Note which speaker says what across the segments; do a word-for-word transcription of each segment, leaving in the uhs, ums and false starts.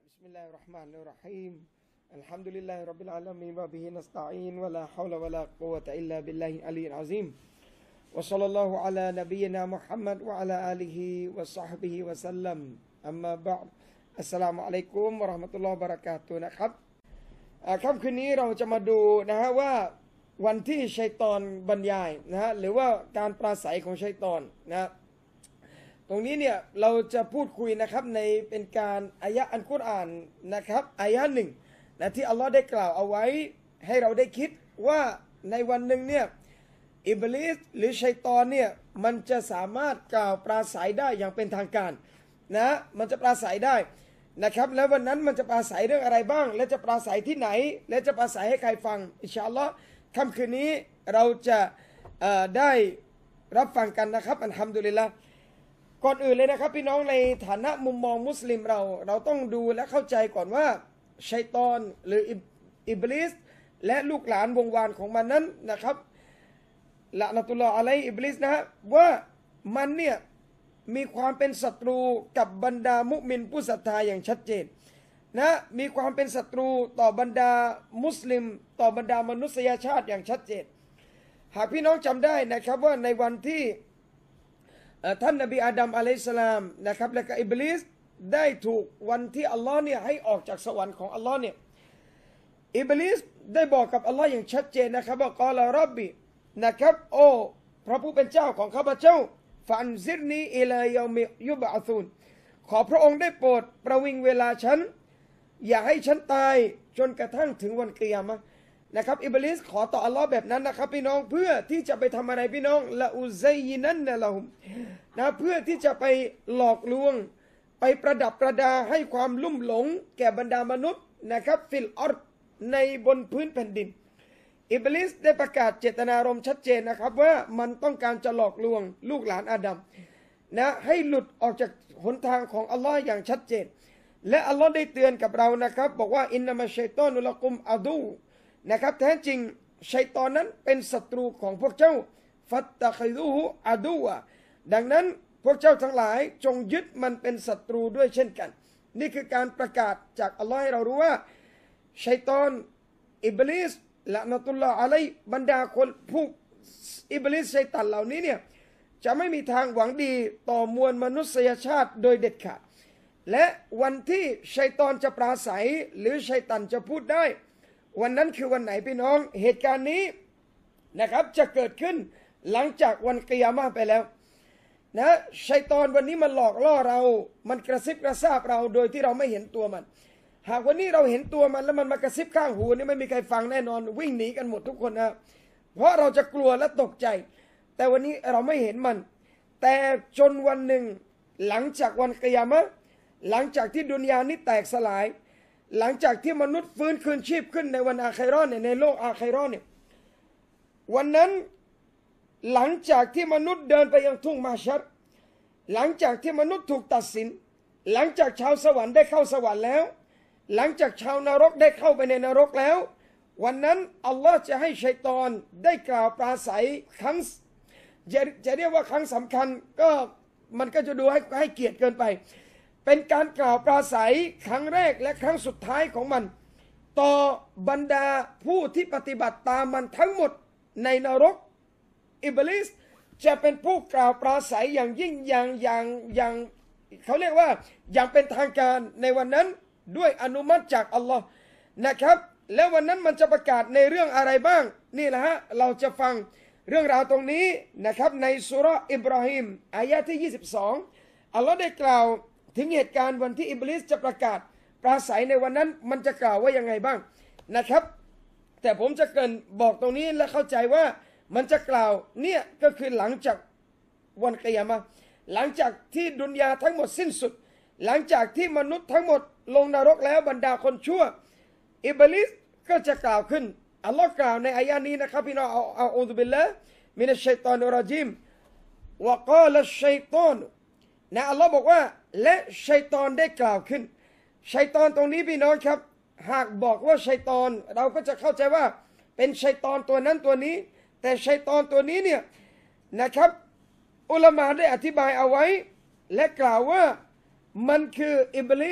Speaker 1: بسم الله الرحمن الرحيم الحمد لله رب العالمين وبه نستعين ولا حول ولا قوة إلا بالله العلي العظيم وصلى الله على نبينا محمد وعلى آله وصحبه وسلم أما بعد السلام عليكم ورحمة الله وبركاته นะครับค่ำคืนนี้เราจะมาดูนะฮะว่าวันที่ชัยฏอนบรรยายนะฮะหรือว่าการปราศัยของชัยฏอนนะตรงนี้เนี่ยเราจะพูดคุยนะครับในเป็นการอายะอัลกุรอานนะครับอายะหนึ่งนะที่อัลลอฮ์ได้กล่าวเอาไว้ให้เราได้คิดว่าในวันหนึ่งเนี่ยอิบลิสหรือชัยฏอนเนี่ยมันจะสามารถกล่าวปราศัยได้อย่างเป็นทางการนะมันจะปราศัยได้นะครับแล้ววันนั้นมันจะปราศัยเรื่องอะไรบ้างและจะปราศัยที่ไหนและจะปราศัยให้ใครฟังอินชาอัลลอฮ์ค่ำคืนนี้เราจะได้รับฟังกันนะครับอัลฮัมดุลิลละห์ก่อนอื่นเลยนะครับพี่น้องในฐานะมุมมองมุสลิมเราเราต้องดูและเข้าใจก่อนว่าชัยฏอนหรืออิบลิสและลูกหลานวงวานของมันนั้นนะครับละนะตุลลอฮ์อะลัยฮิอิบลิสนะฮะว่ามันเนี่ยมีความเป็นศัตรูกับบรรดามุมินผู้ศรัทธาอย่างชัดเจนนะมีความเป็นศัตรูต่อบรรดามุสลิมต่อบรรดามนุษยชาติอย่างชัดเจนหากพี่น้องจำได้นะครับว่าในวันที่ท่านนบีอาดัมอะลัยฮิสสลามนะครับและก็อิบลิสได้ถูกวันที่อัลลอฮ์เนี่ยให้ออกจากสวรรค์ของอัลลอฮ์เนี่ยอิบลิสได้บอกกับอัลลอฮ์อย่างชัดเจนนะครับว่ากอลารับบีนะครับโอ้พระผู้เป็นเจ้าของข้าพเจ้าฟันซิรนีอิลายอมิยุบะซูนขอพระองค์ได้โปรดประวิงเวลาฉันอย่าให้ฉันตายจนกระทั่งถึงวันกิยามะห์นะครับอิบลิสขอต่ออัลลอฮ์แบบนั้นนะครับพี่น้องเพื่อที่จะไปทำอะไรพี่น้องละอุซัยยินันนะละหุมนะเพื่อที่จะไปหลอกลวงไปประดับประดาให้ความลุ่มหลงแก่บรรดามนุษย์นะครับฟิลอัรฎในบนพื้นแผ่นดินอิบลิสได้ประกาศเจตนารมณ์ชัดเจนนะครับว่ามันต้องการจะหลอกลวงลูกหลานอาดัมนะให้หลุดออกจากหนทางของอัลลอฮ์อย่างชัดเจนและอัลลอฮ์ได้เตือนกับเรานะครับบอกว่าอินนามะชัยฏอนุละกุมอะดูนะครับแท้จริงชัยฏอนนั้นเป็นศัตรูของพวกเจ้าฟัตตะคิดูฮุอะดูอะดังนั้นพวกเจ้าทั้งหลายจงยึดมันเป็นศัตรูด้วยเช่นกันนี่คือการประกาศจากอัลลอฮ์ให้เรารู้ว่าชัยฏอนอิบลิสละนะตุลลอฮ์อะลัยฮิบรรดาคนผู้อิบลิสชัยฏอนเหล่านี้เนี่ยจะไม่มีทางหวังดีต่อมวลมนุษยชาติโดยเด็ดขาดและวันที่ชัยฏอนจะปราศัยหรือชัยฏอนจะพูดได้วันนั้นคือวันไหนพี่น้องเหตุการณ์นี้นะครับจะเกิดขึ้นหลังจากวันกิยามะห์ไปแล้วนะชัยฏอนวันนี้มันหลอกล่อเรามันกระซิบกระซาบเราโดยที่เราไม่เห็นตัวมันหากวันนี้เราเห็นตัวมันแล้วมันมากระซิบข้างหูนี่ไม่มีใครฟังแน่นอนวิ่งหนีกันหมดทุกคนนะเพราะเราจะกลัวและตกใจแต่วันนี้เราไม่เห็นมันแต่จนวันหนึ่งหลังจากวันกิยามะห์หลังจากที่ดุนยานี้แตกสลายหลังจากที่มนุษย์ฟื้นคืนชีพขึ้นในวันอาคิเราะห์เนี่ยในโลกอาคิเราะห์เนี่ยวันนั้นหลังจากที่มนุษย์เดินไปยังทุ่งมาชัรหลังจากที่มนุษย์ถูกตัดสินหลังจากชาวสวรรค์ได้เข้าสวรรค์แล้วหลังจากชาวนรกได้เข้าไปในนรกแล้ววันนั้นอัลลอฮ์จะให้ชัยฏอนได้กล่าวปราศัยครั้งจะจะเรียกว่าครั้งสำคัญก็มันก็จะดูให้ให้เกียรติเกินไปเป็นการกล่าวปราศัยครั้งแรกและครั้งสุดท้ายของมันต่อบรรดาผู้ที่ปฏิบัติตามมันทั้งหมดในนรกอิบลิสจะเป็นผู้กล่าวปราศัยอย่างยิ่งอย่างอย่างอย่างเขาเรียกว่าอย่างเป็นทางการในวันนั้นด้วยอนุมัติจากอัลลอฮ์นะครับแล้ววันนั้นมันจะประกาศในเรื่องอะไรบ้างนี่แหละฮะเราจะฟังเรื่องราวตรงนี้นะครับในสุเราะห์อิบราฮิมอายะที่ยี่สิบสองอัลลอฮ์ได้กล่าวถึงเหตุการณ์วันที่อิบลิสจะประกาศปราศัยในวันนั้นมันจะกล่าวว่ายังไงบ้างนะครับแต่ผมจะเกริ่นบอกตรงนี้และเข้าใจว่ามันจะกล่าวเนี่ยก็คือหลังจากวันกิยามะห์หลังจากที่ดุนยาทั้งหมดสิ้นสุดหลังจากที่มนุษย์ทั้งหมดลงนรกแล้วบรรดาคนชั่วอิบลิสก็จะกล่าวขึ้นอัลลอฮ์กล่าวในอายะนี้นะครับพี่น้องเอาอูซุบิลละห์มินัชชัยฏอนิรเราะญีมวะกาลัชชัยฏอนนะอัลลอฮ์บอกว่าและชัยฏอนได้กล่าวขึ้นชัยฏอนตรงนี้พี่น้องครับหากบอกว่าชัยฏอนเราก็จะเข้าใจว่าเป็นชัยฏอนตัวนั้นตัวนี้แต่ชัยฏอนตัวนี้เนี่ยนะครับอุลามะได้อธิบายเอาไว้และกล่าวว่ามันคืออิบลิส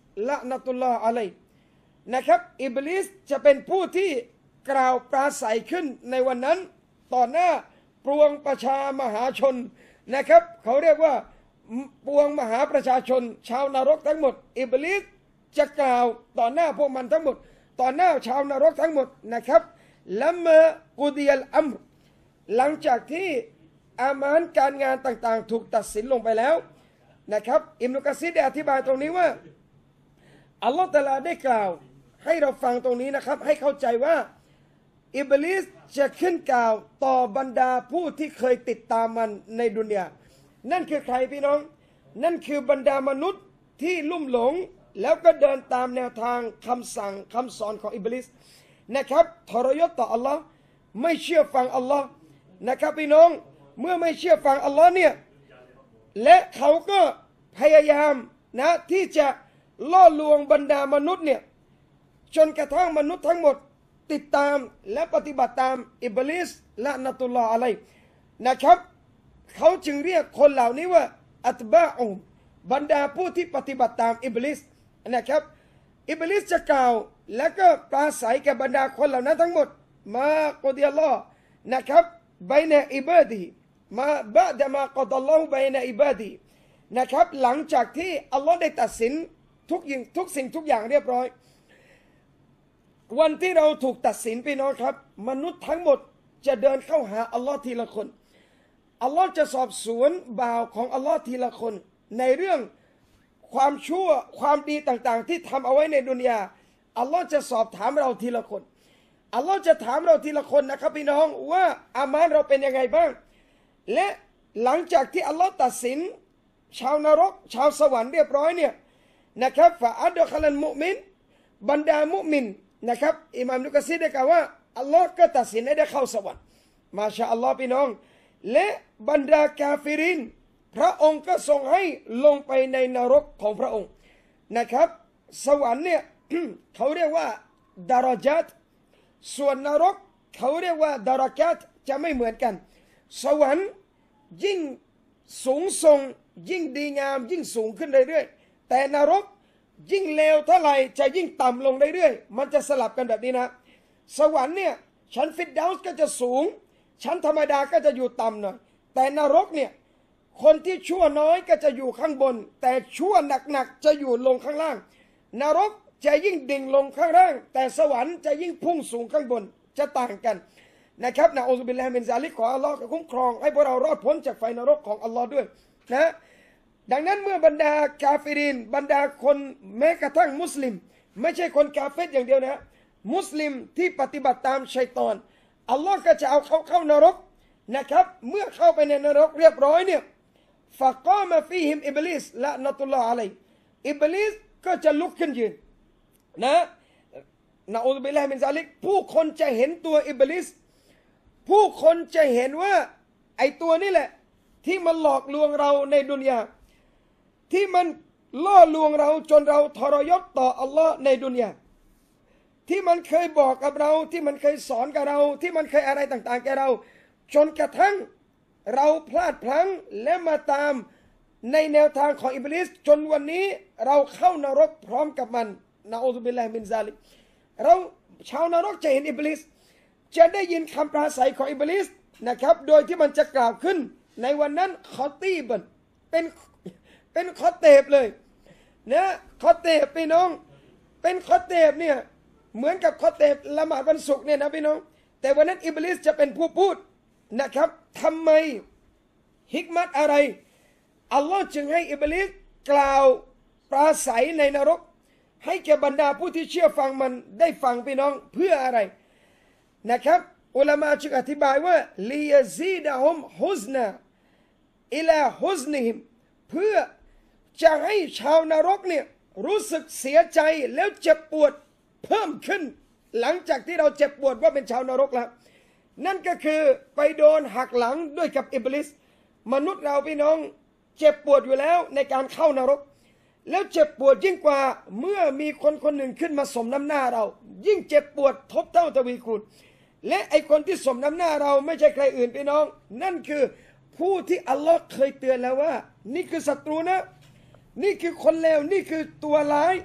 Speaker 1: ละนะตุลลอฮ์อะลัยนะครับอิบลิสจะเป็นผู้ที่กล่าวปราศัยขึ้นในวันนั้นต่อหน้าปวงประชามหาชนนะครับเขาเรียกว่าปวงมหาประชาชนชาวนรกทั้งหมดอิบลิสจะกล่าวต่อหน้าพวกมันทั้งหมดต่อหน้าชาวนรกทั้งหมดนะครับลัมมากุดิยัลอัมรหลังจากที่อามานการงานต่างๆถูกตัดสินลงไปแล้วนะครับอิบนุกะซีรได้อธิบายตรงนี้ว่าอัลลอฮฺตะอาลาได้กล่าวให้เราฟังตรงนี้นะครับให้เข้าใจว่าอิบลิสจะขึ้นกล่าวต่อบรรดาผู้ที่เคยติดตามมันในดุนยานั่นคือใครพี่น้องนั่นคือบรรดามนุษย์ที่ลุ่มหลงแล้วก็เดินตามแนวทางคำสั่งคำสอนของอิบลิสนะครับทรยศต่ออัลลอฮ์ไม่เชื่อฟังอัลลอฮ์นะครับพี่น้องเมื่อไม่เชื่อฟังอัลลอฮ์เนี่ยและเขาก็พยายามนะที่จะล่อลวงบรรดามนุษย์เนี่ยจนกระทั่งมนุษย์ทั้งหมดติดตามและปฏิบัติตามอิบลิสละนะตุลลอฮ์อะลัยนะครับเขาจึงเรียกคนเหล่านี้ว่าอัตบะอุบรรดาผู้ที่ปฏิบัติตามอิบลิสนะครับอิบลิสจะกล่าวและก็ปราศัยแก่บรรดาคนเหล่านั้นทั้งหมดมากุดิยัลลอฮ์นะครับบัยนะอิบาดีมาบะดะมากอดัลลอฮุบัยนะอิบาดีนะครับหลังจากที่อัลลอฮ์ได้ตัดสินทุกอย่างทุกสิ่งทุกอย่างเรียบร้อยวันที่เราถูกตัดสินพี่น้องครับมนุษย์ทั้งหมดจะเดินเข้าหาอัลลอฮ์ทีละคนอัลลอฮ์จะสอบสวนบ่าวของอัลลอฮ์ทีละคนในเรื่องความชั่วความดีต่างๆที่ทำเอาไว้ในดุนยาอัลลอฮ์จะสอบถามเราทีละคนอัลลอฮ์จะถามเราทีละคนนะครับพี่น้องว่าอามานเราเป็นยังไงบ้างและหลังจากที่อัลลอฮ์ตัดสินชาวนรกชาวสวรรค์เรียบร้อยเนี่ยนะครับฟะอัดคอลันมุมินบรรดามุมินนะครับอิหม่ามนุกะซีรได้กล่าวว่าอัลลอฮ์ก็ตัดสินให้ได้เข้าสวรรค์มาชาอัลลอฮ์พี่น้องและบรรดากาฟิรินพระองค์ก็ทรงให้ลงไปในนรกของพระองค์นะครับสวรรค์เนี่ย เขาเรียกว่าดารจัตส่วนนรกเขาเรียกว่าดารกัตจะไม่เหมือนกันสวรรค์ยิ่งสูงส่งยิ่งดีงามยิ่งสูงขึ้นเรื่อยๆแต่นรกยิ่งเลวเท่าไหร่จะยิ่งต่ำลงเรื่อยๆมันจะสลับกันแบบนี้นะสวรรค์เนี่ยชั้นฟิรเดาส์ก็จะสูงชั้นธรรมดาก็จะอยู่ต่ำหน่อยแต่นรกเนี่ยคนที่ชั่วน้อยก็จะอยู่ข้างบนแต่ชั่วหนักๆจะอยู่ลงข้างล่างนรกจะยิ่งดิ่งลงข้างล่างแต่สวรรค์จะยิ่งพุ่งสูงข้างบนจะต่างกันนะครับนะอูซุบิลลาฮิมินซาลิกขออัลลอฮ์คุ้มครองให้พวกเรารอดพ้นจากไฟนรกของอัลลอฮ์ด้วยนะดังนั้นเมื่อบรรดากาฟิรินบรรดาคนแม้กระทั่งมุสลิมไม่ใช่คนกาเฟรอย่างเดียวนะมุสลิมที่ปฏิบัติตามชัยฏอนอัลลอฮ์ก็จะเอาเขาเข้านรกนะครับเมื่อเข้าไปในนรกเรียบร้อยเนี่ยฟะกอมะฟีฮิมอิบลิสละนะตุลลอฮ์อะลัยอิบลิสก็จะลุกขึ้นยืนนะนะอูซุบิลลาฮิมินซาลิกผู้คนจะเห็นตัวอิบลิสผู้คนจะเห็นว่าไอตัวนี่แหละที่มันหลอกลวงเราในดุนยาที่มันล่อลวงเราจนเราทรยศต่ออัลลอฮ์ในดุนยาที่มันเคยบอกกับเราที่มันเคยสอนกับเราที่มันเคยอะไรต่างๆแกเราจนกระทั่งเราพลาดพลั้งและมาตามในแนวทางของอิบลิสจนวันนี้เราเข้านรกพร้อมกับมันนะอูซุบิลลาฮิมินซาลิกเราชาวนรกจะเห็นอิบลิสจะได้ยินคำปราศัยของอิบลิสนะครับโดยที่มันจะกล่าวขึ้นในวันนั้นคอตีบันเป็นเป็นคอเตบเลยนะคอเตบพี่น้องเป็นคอเตบเนี่ยเหมือนกับคอเตบละหมาดวันศุกร์เนี่ยนะพี่น้องแต่วันนั้นอิบลิสจะเป็นผู้พูดนะครับทำไมฮิกมัตอะไรอัลลอฮ์จึงให้อิบลิสกล่าวปราศัยในนรกให้แก่บรรดาผู้ที่เชื่อฟังมันได้ฟังพี่น้องเพื่ออะไรนะครับอุลามะจึงอธิบายว่าลิยซีดะฮุมฮุซนาอิลาฮุซนิฮิมเพื่อจะให้ชาวนรกเนี่ยรู้สึกเสียใจแล้วเจ็บปวดเพิ่มขึ้นหลังจากที่เราเจ็บปวดว่าเป็นชาวนรกแล้วนั่นก็คือไปโดนหักหลังด้วยกับอิบลิสมนุษย์เราพี่น้องเจ็บปวดอยู่แล้วในการเข้านรกแล้วเจ็บปวดยิ่งกว่าเมื่อมีคนคนหนึ่งขึ้นมาสมน้ำหน้าเรายิ่งเจ็บปวดทบเท่าทวีคูณและไอคนที่สมน้ำหน้าเราไม่ใช่ใครอื่นพี่น้องนั่นคือผู้ที่อัลลอฮ์เคยเตือนแล้วว่านี่คือศัตรูนะนี่คือคนเลวนี่คือตัวร้าย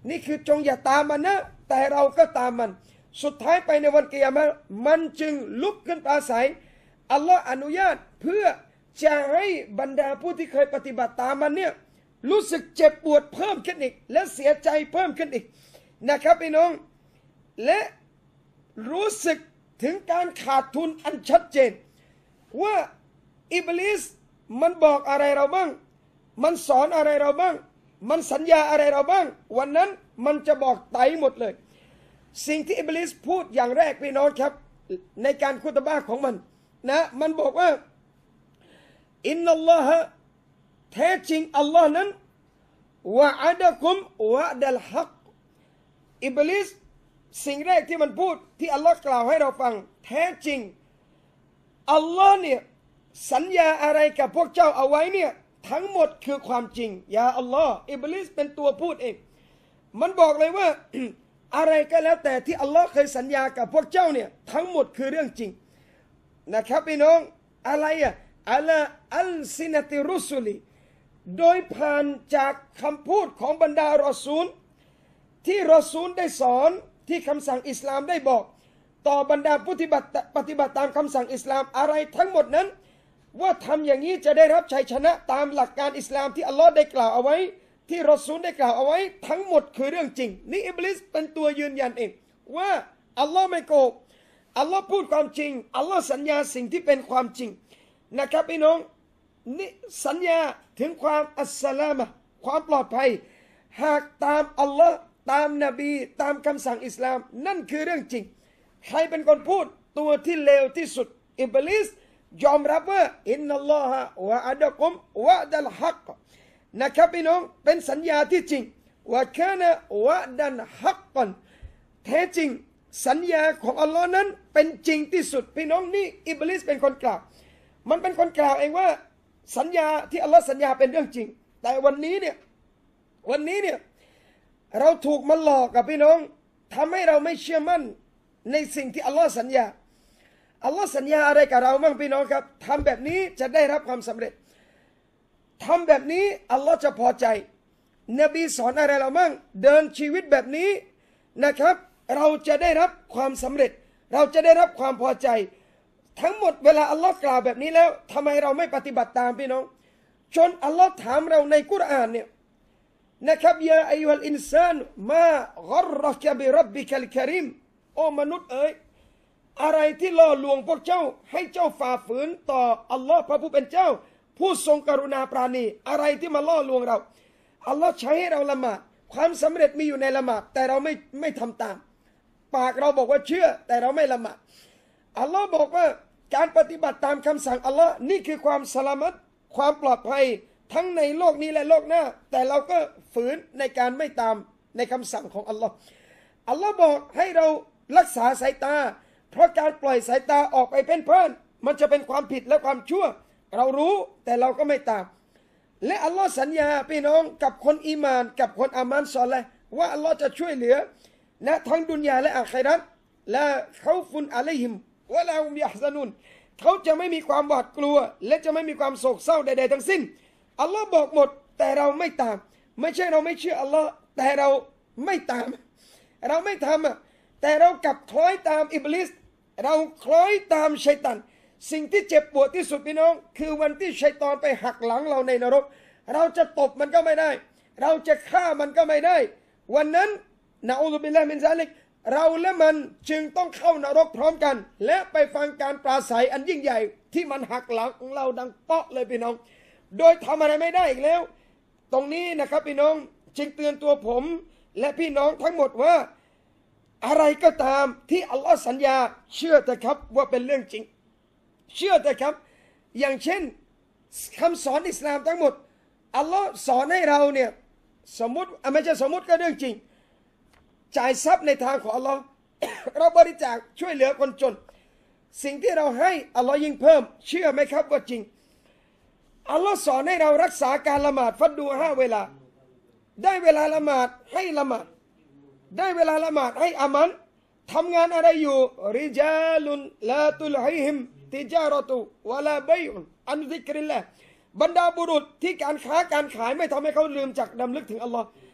Speaker 1: นี่คือจงอย่าตามมันนะแต่เราก็ตามมันสุดท้ายไปในวันกิยามะห์มันจึงลุกขึ้นปราศัยอัลลอฮ์อนุญาตเพื่อจะให้บรรดาผู้ที่เคยปฏิบัติตามมันเนี่ยรู้สึกเจ็บปวดเพิ่มขึ้นอีกและเสียใจเพิ่มขึ้นอีกนะครับพี่น้องและรู้สึกถึงการขาดทุนอันชัดเจนว่าอิบลิสมันบอกอะไรเราบ้างมันสอนอะไรเราบ้างมันสัญญาอะไรเราบ้างวันนั้นมันจะบอกไตหมดเลยสิ่งที่อิบลิสพูดอย่างแรกพี่น้องครับในการคุตบะห์ของมันนะมันบอกว่าอินนัลลอฮะแท้จริงอัลลอฮ์นั้นวะอะดะกุมวะดัลฮักอิบลิสสิ่งแรกที่มันพูดที่อัลลอฮ์กล่าวให้เราฟังแท้จริงอัลลอฮ์เนี่ยสัญญาอะไรกับพวกเจ้าเอาไว้เนี่ยทั้งหมดคือความจริงยาอัลลอฮ์อิบลิสเป็นตัวพูดเองมันบอกเลยว่า อะไรก็แล้วแต่ที่อัลลอฮ์เคยสัญญากับพวกเจ้าเนี่ยทั้งหมดคือเรื่องจริงนะครับพี่น้องอะไรอ่ะอัลอัลซินติรุสุลีโดยผ่านจากคำพูดของบรรดารอซูลที่รอซูลได้สอนที่คำสั่งอิสลามได้บอกต่อบรรดาผู้ปฏิบัติปฏิบัติตามคำสั่งอิสลามอะไรทั้งหมดนั้นว่าทำอย่างนี้จะได้รับชัยชนะตามหลักการอิสลามที่อัลลอฮ์ได้กล่าวเอาไว้ที่รอซูลได้กล่าวเอาไว้ทั้งหมดคือเรื่องจริงนี่อิบลิสเป็นตัวยืนยันเองว่าอัลลอฮ์ไม่โกหกอัลลอฮ์พูดความจริงอัลลอฮ์สัญญาสิ่งที่เป็นความจริงนะครับพี่น้องนี่สัญญาถึงความอัสสลามะความปลอดภัยหากตามอัลลอฮ์ตามนบีตามคำสั่งอิสลามนั่นคือเรื่องจริงใครเป็นคนพูดตัวที่เลวที่สุดอิบลิสยอมรับว่าอินนัลลอฮะวะอะดะกุมวะดัลฮักนะครับพี่น้องเป็นสัญญาที่จริงว่าแค่นะวะดันฮักกันแท้จริงสัญญาของอัลลอฮ์นั้นเป็นจริงที่สุดพี่น้องนี่อิบลิสเป็นคนกล่าวมันเป็นคนกล่าวเองว่าสัญญาที่อัลลอฮ์สัญญาเป็นเรื่องจริงแต่วันนี้เนี่ยวันนี้เนี่ยเราถูกมันหลอกกับพี่น้องทำให้เราไม่เชื่อมั่นในสิ่งที่อัลลอฮ์สัญญาอัลลอฮ์สัญญาอะไรกับเราบ้างพี่น้องครับทำแบบนี้จะได้รับความสำเร็จทำแบบนี้อัลลอฮ์จะพอใจนบีสอนอะไรเราบ้างเดินชีวิตแบบนี้นะครับเราจะได้รับความสำเร็จเราจะได้รับความพอใจทั้งหมดเวลาอัลลอฮ์กล่าวแบบนี้แล้วทำไมเราไม่ปฏิบัติตามพี่น้องจนอัลลอฮ์ถามเราในกุรอานเนี่ยนะครับยาอัยฮัลอินซานมากัรรกะบิรับบิกัลกะรีมโอ้มนุษย์เอ๋ยอะไรที่ล่อลวงพวกเจ้าให้เจ้าฝ่าฝืนต่ออัลลอฮ์พระผู้เป็นเจ้าผู้ทรงกรุณาปราณีอะไรที่มาล่อลวงเราอัลลอฮ์ใช้ให้เราละหมาดความสำเร็จมีอยู่ในละหมาดแต่เราไม่ไม่ทำตามปากเราบอกว่าเชื่อแต่เราไม่ละหมาดอัลลอฮ์บอกว่าการปฏิบัติตามคำสั่งอัลลอฮ์นี่คือความสลามัตความปลอดภัยทั้งในโลกนี้และโลกหน้าแต่เราก็ฝืนในการไม่ตามในคำสั่งของอัลลอฮ์อัลลอฮ์บอกให้เรารักษาสายตาเพราะการปล่อยสายตาออกไปเพ่นพ่านมันจะเป็นความผิดและความชั่วเรารู้แต่เราก็ไม่ตามและอัลลอฮ์สัญญาพี่น้องกับคนอีมานกับคนอามันซอลิห์ว่าอัลลอฮ์จะช่วยเหลือนะทั้งดุนยาและอาคิเราะห์และเขาฟุนอะลัยฮิมวะลาฮุมยะฮซานุนเขาจะไม่มีความหวาดกลัวและจะไม่มีความโศกเศร้าใดๆทั้งสิ้นอัลลอฮ์บอกหมดแต่เราไม่ตามไม่ใช่เราไม่เชื่ออัลลอฮ์แต่เราไม่ตามเราไม่ทำอ่ะแต่เรากลับคล้อยตามอิบลิสเราคล้อยตามชัยฏอนสิ่งที่เจ็บปวดที่สุดพี่น้องคือวันที่ชัยฏอนไปหักหลังเราในนรกเราจะตบมันก็ไม่ได้เราจะฆ่ามันก็ไม่ได้วันนั้นนะอูซุบิลลาฮิมินซาลิกเราและมันจึงต้องเข้านรกพร้อมกันและไปฟังการปราศัยอันยิ่งใหญ่ที่มันหักหลังของเราดังเปาะเลยพี่น้องโดยทำอะไรไม่ได้อีกแล้วตรงนี้นะครับพี่น้องจึงเตือนตัวผมและพี่น้องทั้งหมดว่าอะไรก็ตามที่อัลลอฮ์สัญญาเชื่อเถอะครับว่าเป็นเรื่องจริงเชื่อเถอะครับอย่างเช่นคำสอนอิสลามทั้งหมดอัลลอฮ์สอนให้เราเนี่ยสมมุติไม่ใช่สมมุติก็เรื่องจริงจ่ายทรัพย์ในทางของอัลลอฮ์ เราบริจาคช่วยเหลือคนจนสิ่งที่เราให้อัลลอฮ์ยิ่งเพิ่มเชื่อไหมครับว่าจริงอัลลอฮ์สอนให้เรารักษาการละหมาดฟัดดูห้าเวลาได้เวลาละหมาดให้ละหมาดได้เวลาละหมาดให้อามันทำงานอะไรอยู่ริจาลุนลาตุลฮิฮิมติจารตุวะลาบัยอุนอันซิกริลลาห์บรรดาบุรุษที่การค้าการขายไม่ทำให้เขาลืมจากดำลึกถึงอัลลอฮ์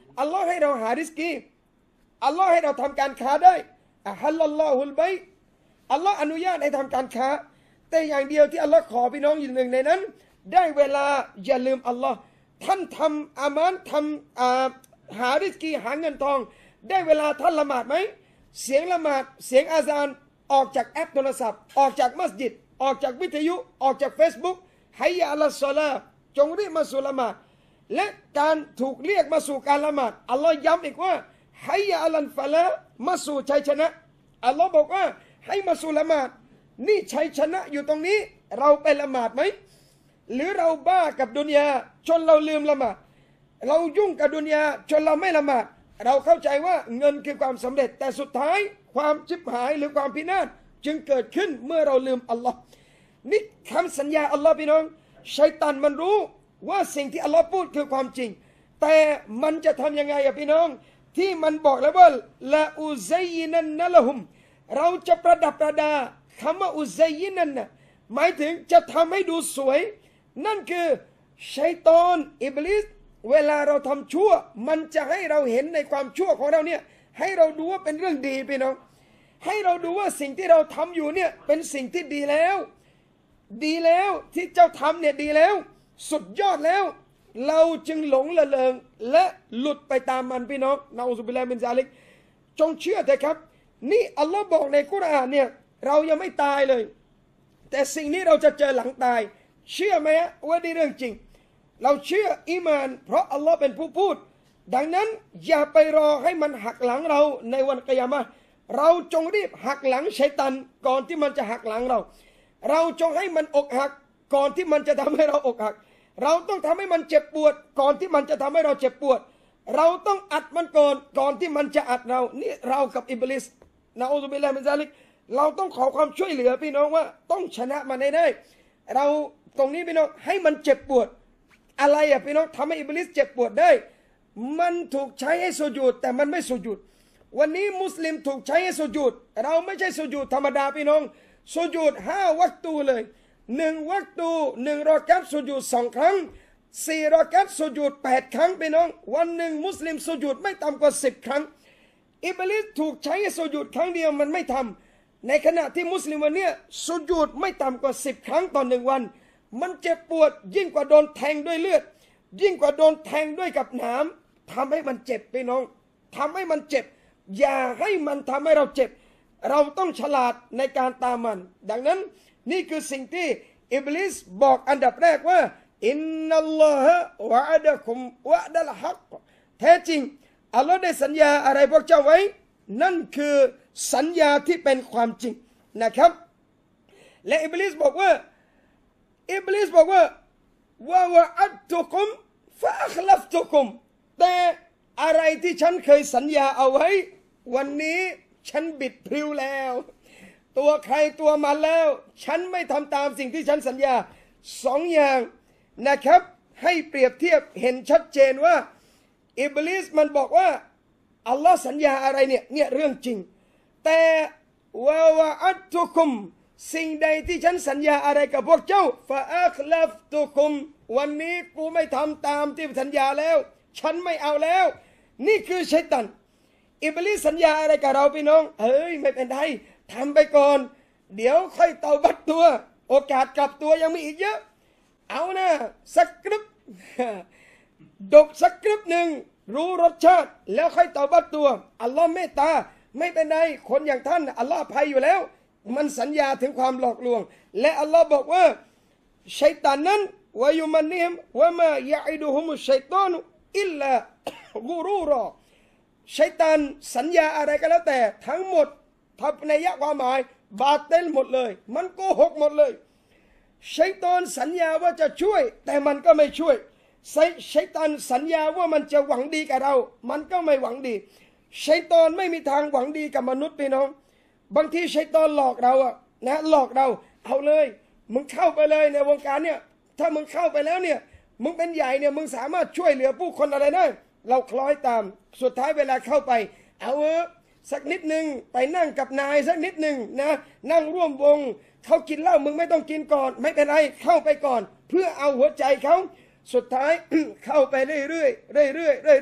Speaker 1: อัลลอฮ์ให้เราหาริสกีอัลลอฮ์ให้เราทำการค้าได้อะฮัลลัลลอฮุลบัยอัลลอฮ์อนุญาตให้ทำการค้าแต่อย่างเดียวที่อัลลอฮ์ขอพี่น้องอยู่หนึ่งในนั้นได้เวลาอย่าลืมอัลลอฮ์ท่านทำอามานทำหาริสกีหาเงินทองได้เวลาท่านละหมาดไหมเสียงละหมาดเสียงอาซานออกจากแอปโทรศัพท์ออกจากมัสยิดออกจากวิทยุออกจาก Facebook ฮัยยะอัลลอฮ์จงรีบมาสู่ละหมาดและการถูกเรียกมาสู่การละหมาดอัลลอฮ์ย้ำอีกว่าฮัยยะอัลลฟะลามาสู่ชัยชนะอัลลอฮ์บอกว่าให้มาสู่ละหมาดนี่ชัยชนะอยู่ตรงนี้เราไปละหมาดไหมหรือเราบ้ากับดุนยาจนเราลืมละหมาดเรายุ่งกับดุนยาจนเราไม่ละหมาดเราเข้าใจว่าเงินคือความสำเร็จแต่สุดท้ายความชิบหายหรือความพินาศจึงเกิดขึ้นเมื่อเราลืมอัลลอฮ์นี่คำสัญญาอัลลอฮ์พี่น้องชัยฏอนมันรู้ว่าสิ่งที่อัลลอฮ์พูดคือความจริงแต่มันจะทำยังไงอะพี่น้องที่มันบอกแล้วว่าละอุซัยนันนะละหุมเราจะประดับประดาคำว่าอุซัยนันน่ะหมายถึงจะทำให้ดูสวยนั่นคือชัยฏอนอิบลิสเวลาเราทำชั่วมันจะให้เราเห็นในความชั่วของเราเนี่ยให้เราดูว่าเป็นเรื่องดีพี่น้องให้เราดูว่าสิ่งที่เราทำอยู่เนี่ยเป็นสิ่งที่ดีแล้วดีแล้วที่เจ้าทำเนี่ยดีแล้วสุดยอดแล้วเราจึงหลงละเลงและหลุดไปตามมันพี่น้องนะอูซุบิลลาฮิมินซาลิกจงเชื่อเถอะครับนี่อัลลอฮ์บอกในกุรอานเนี่ยเรายังไม่ตายเลยแต่สิ่งนี้เราจะเจอหลังตายเชื่อไหมว่านี่เรื่องจริงเราเชื่ออีมานเพราะอัลลอฮ์เป็นผู้พูดดังนั้นอย่าไปรอให้มันหักหลังเราในวันกิยามะห์เราจงรีบหักหลังชัยฏอนก่อนที่มันจะหักหลังเราเราจงให้มันอกหักก่อนที่มันจะทำให้เราอกหักเราต้องทำให้มันเจ็บปวดก่อนที่มันจะทำให้เราเจ็บปวดเราต้องอัดมันก่อนก่อนที่มันจะอัดเรานี่เรากับอิบลิสนะอูซุบิลลาฮิมินซาลิกเราต้องขอความช่วยเหลือพี่น้องว่าต้องชนะมันให้ได้เราตรงนี้พี่น้องให้มันเจ็บปวดอะไรอ่ะพี่น้องทำให้อิบลิสเจ็บปวดได้มันถูกใช้ให้สุญูดแต่มันไม่สุญูดวันนี้มุสลิมถูกใช้ให้สุญูดเราไม่ใช่สุญูดธรรมดาพี่น้องสุญูดห้าวักตูเลยหนึ่งวักตูหนึ่งรอกัตสุญูดสองครั้งสี่รอกัตสุญูดแปดครั้งพี่น้องวันหนึ่งมุสลิมสุญูดไม่ต่ำกว่าสิบครั้งอิบลิสถูกใช้ให้สุญูดครั้งเดียวมันไม่ทำในขณะที่มุสลิมวันนี้สุญูดไม่ต่ำกว่าสิบครั้งต่อหนึ่งวันมันเจ็บปวดยิ่งกว่าโดนแทงด้วยเลือดยิ่งกว่าโดนแทงด้วยกับหนามทำให้มันเจ็บพี่น้องทำให้มันเจ็บอย่าให้มันทำให้เราเจ็บเราต้องฉลาดในการตามมันดังนั้นนี่คือสิ่งที่อิบลิสบอกอันดับแรกว่าอินนัลลอฮะวะอะดะคุมวะดัลฮักแท้จริงอัลลอฮ์ได้สัญญาอะไรพวกเจ้าไว้นั่นคือสัญญาที่เป็นความจริงนะครับและอิบลิสบอกว่าอิบลิสบอกว่าวะวะอัดตุกุมฟะอัคลัฟตุกุมแต่อะไรที่ฉันเคยสัญญาเอาไว้วันนี้ฉันบิดพริ้วแล้วตัวใครตัวมันแล้วฉันไม่ทำตามสิ่งที่ฉันสัญญาสองอย่างนะครับให้เปรียบเทียบเห็นชัดเจนว่าอิบลิสมันบอกว่าอัลลอฮ์สัญญาอะไรเนี่ยเนี่ยเรื่องจริงแต่วะวะอัดตุกุมสิ่งใดที่ฉันสัญญาอะไรกับพวกเจ้าฟาอัคลัฟตุกุมวันนี้กูไม่ทำตามที่สัญญาแล้วฉันไม่เอาแล้วนี่คือชัยฏอนอิบลิสสัญญาอะไรกับเราพี่น้องเฮ้ยไม่เป็นไรทำไปก่อนเดี๋ยวค่อยเตาบัดตัวโอกาสกลับตัวยังมีอีกเยอะเอานะสักกรึบดกสักกรึบหนึ่งรู้รสชาติแล้วค่อยเตาบัดตัวอัลลอฮ์เมตตาไม่เป็นไรคนอย่างท่านอัลลอฮ์อภัยอยู่แล้วมันสัญญาถึงความหลอกลวงและอัลลอฮ์บอกว่าชัยฏอนนั้นวะยุมันนิมวะมายะอิดุฮุมุชัยฏอนอิลลากูรูรอชัยฏอนสัญญาอะไรก็แล้วแต่ทั้งหมดทับในยะความหมายบาเตลหมดเลยมันโกหกหมดเลยชัยฏอนสัญญาว่าจะช่วยแต่มันก็ไม่ช่วยชัยฏอนสัญญาว่ามันจะหวังดีกับเรามันก็ไม่หวังดีชัยฏอนไม่มีทางหวังดีกับมนุษย์พี่น้องบางทีชัยฏอนหลอกเราอะนะหลอกเราเอาเลยมึงเข้าไปเลยในวงการเนี่ยถ้ามึงเข้าไปแล้วเนี่ยมึงเป็นใหญ่เนี่ยมึงสามารถช่วยเหลือผู้คนอะไรได้เราคล้อยตามสุดท้ายเวลาเข้าไปเอาเออสักนิดหนึ่งไปนั่งกับนายสักนิดหนึ่งนะนั่งร่วมวงเขากินเหล้ามึงไม่ต้องกินก่อนไม่เป็นไรเข้าไปก่อนเพื่อเอาหัวใจเขาสุดท้าย เข้าไปเรื่อยๆเรื่อยๆเรื่อย